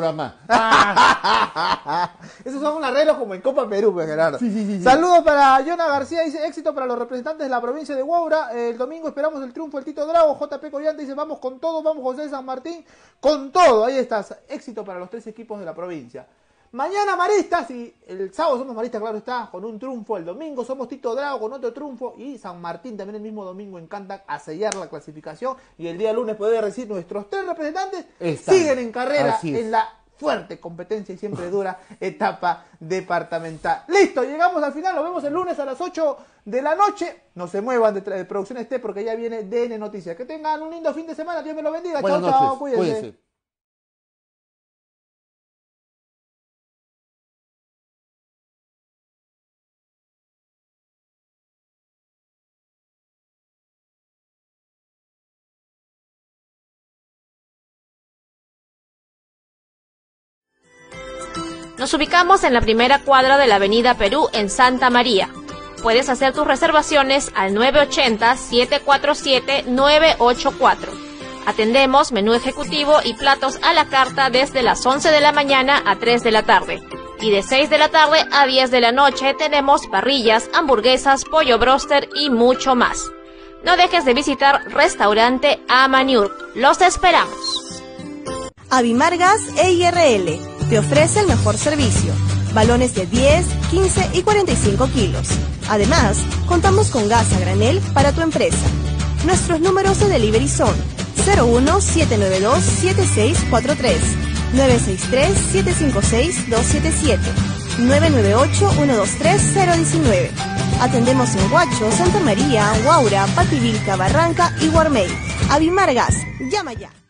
Esos son un arreglo como en Copa Perú, pues, Gerardo. Sí. Saludos para Yona García, dice éxito para los representantes de la provincia de Huaura. El domingo esperamos el triunfo del Tito Drago. JP Collante dice vamos con todo, vamos José San Martín, con todo. Ahí estás, éxito para los tres equipos de la provincia. Mañana Maristas, y el sábado somos Maristas, claro está, con un triunfo. El domingo somos Tito Drago con otro triunfo, y San Martín también el mismo domingo encanta a sellar la clasificación. Y el día lunes poder decir nuestros tres representantes siguen en carrera en la fuerte competencia y siempre dura etapa departamental. Listo, llegamos al final, nos vemos el lunes a las 8 de la noche. No se muevan de Producciones T, porque ya viene DN Noticias. Que tengan un lindo fin de semana, Dios me lo bendiga. Buenas Chao, noches. cuídense. Nos ubicamos en la primera cuadra de la Avenida Perú en Santa María. Puedes hacer tus reservaciones al 980-747-984. Atendemos menú ejecutivo y platos a la carta desde las 11 de la mañana a 3 de la tarde. Y de 6 de la tarde a 10 de la noche tenemos parrillas, hamburguesas, pollo broster y mucho más. No dejes de visitar Restaurante Amaniur. ¡Los esperamos! Avimar Gas EIRL te ofrece el mejor servicio. Balones de 10, 15 y 45 kilos. Además, contamos con gas a granel para tu empresa. Nuestros números de delivery son 01-792-7643, 963-756-277, 998-123-019. Atendemos en Huacho, Santa María, Huaura, Pativilca, Barranca y Guarmey. Avimar Gas, llama ya.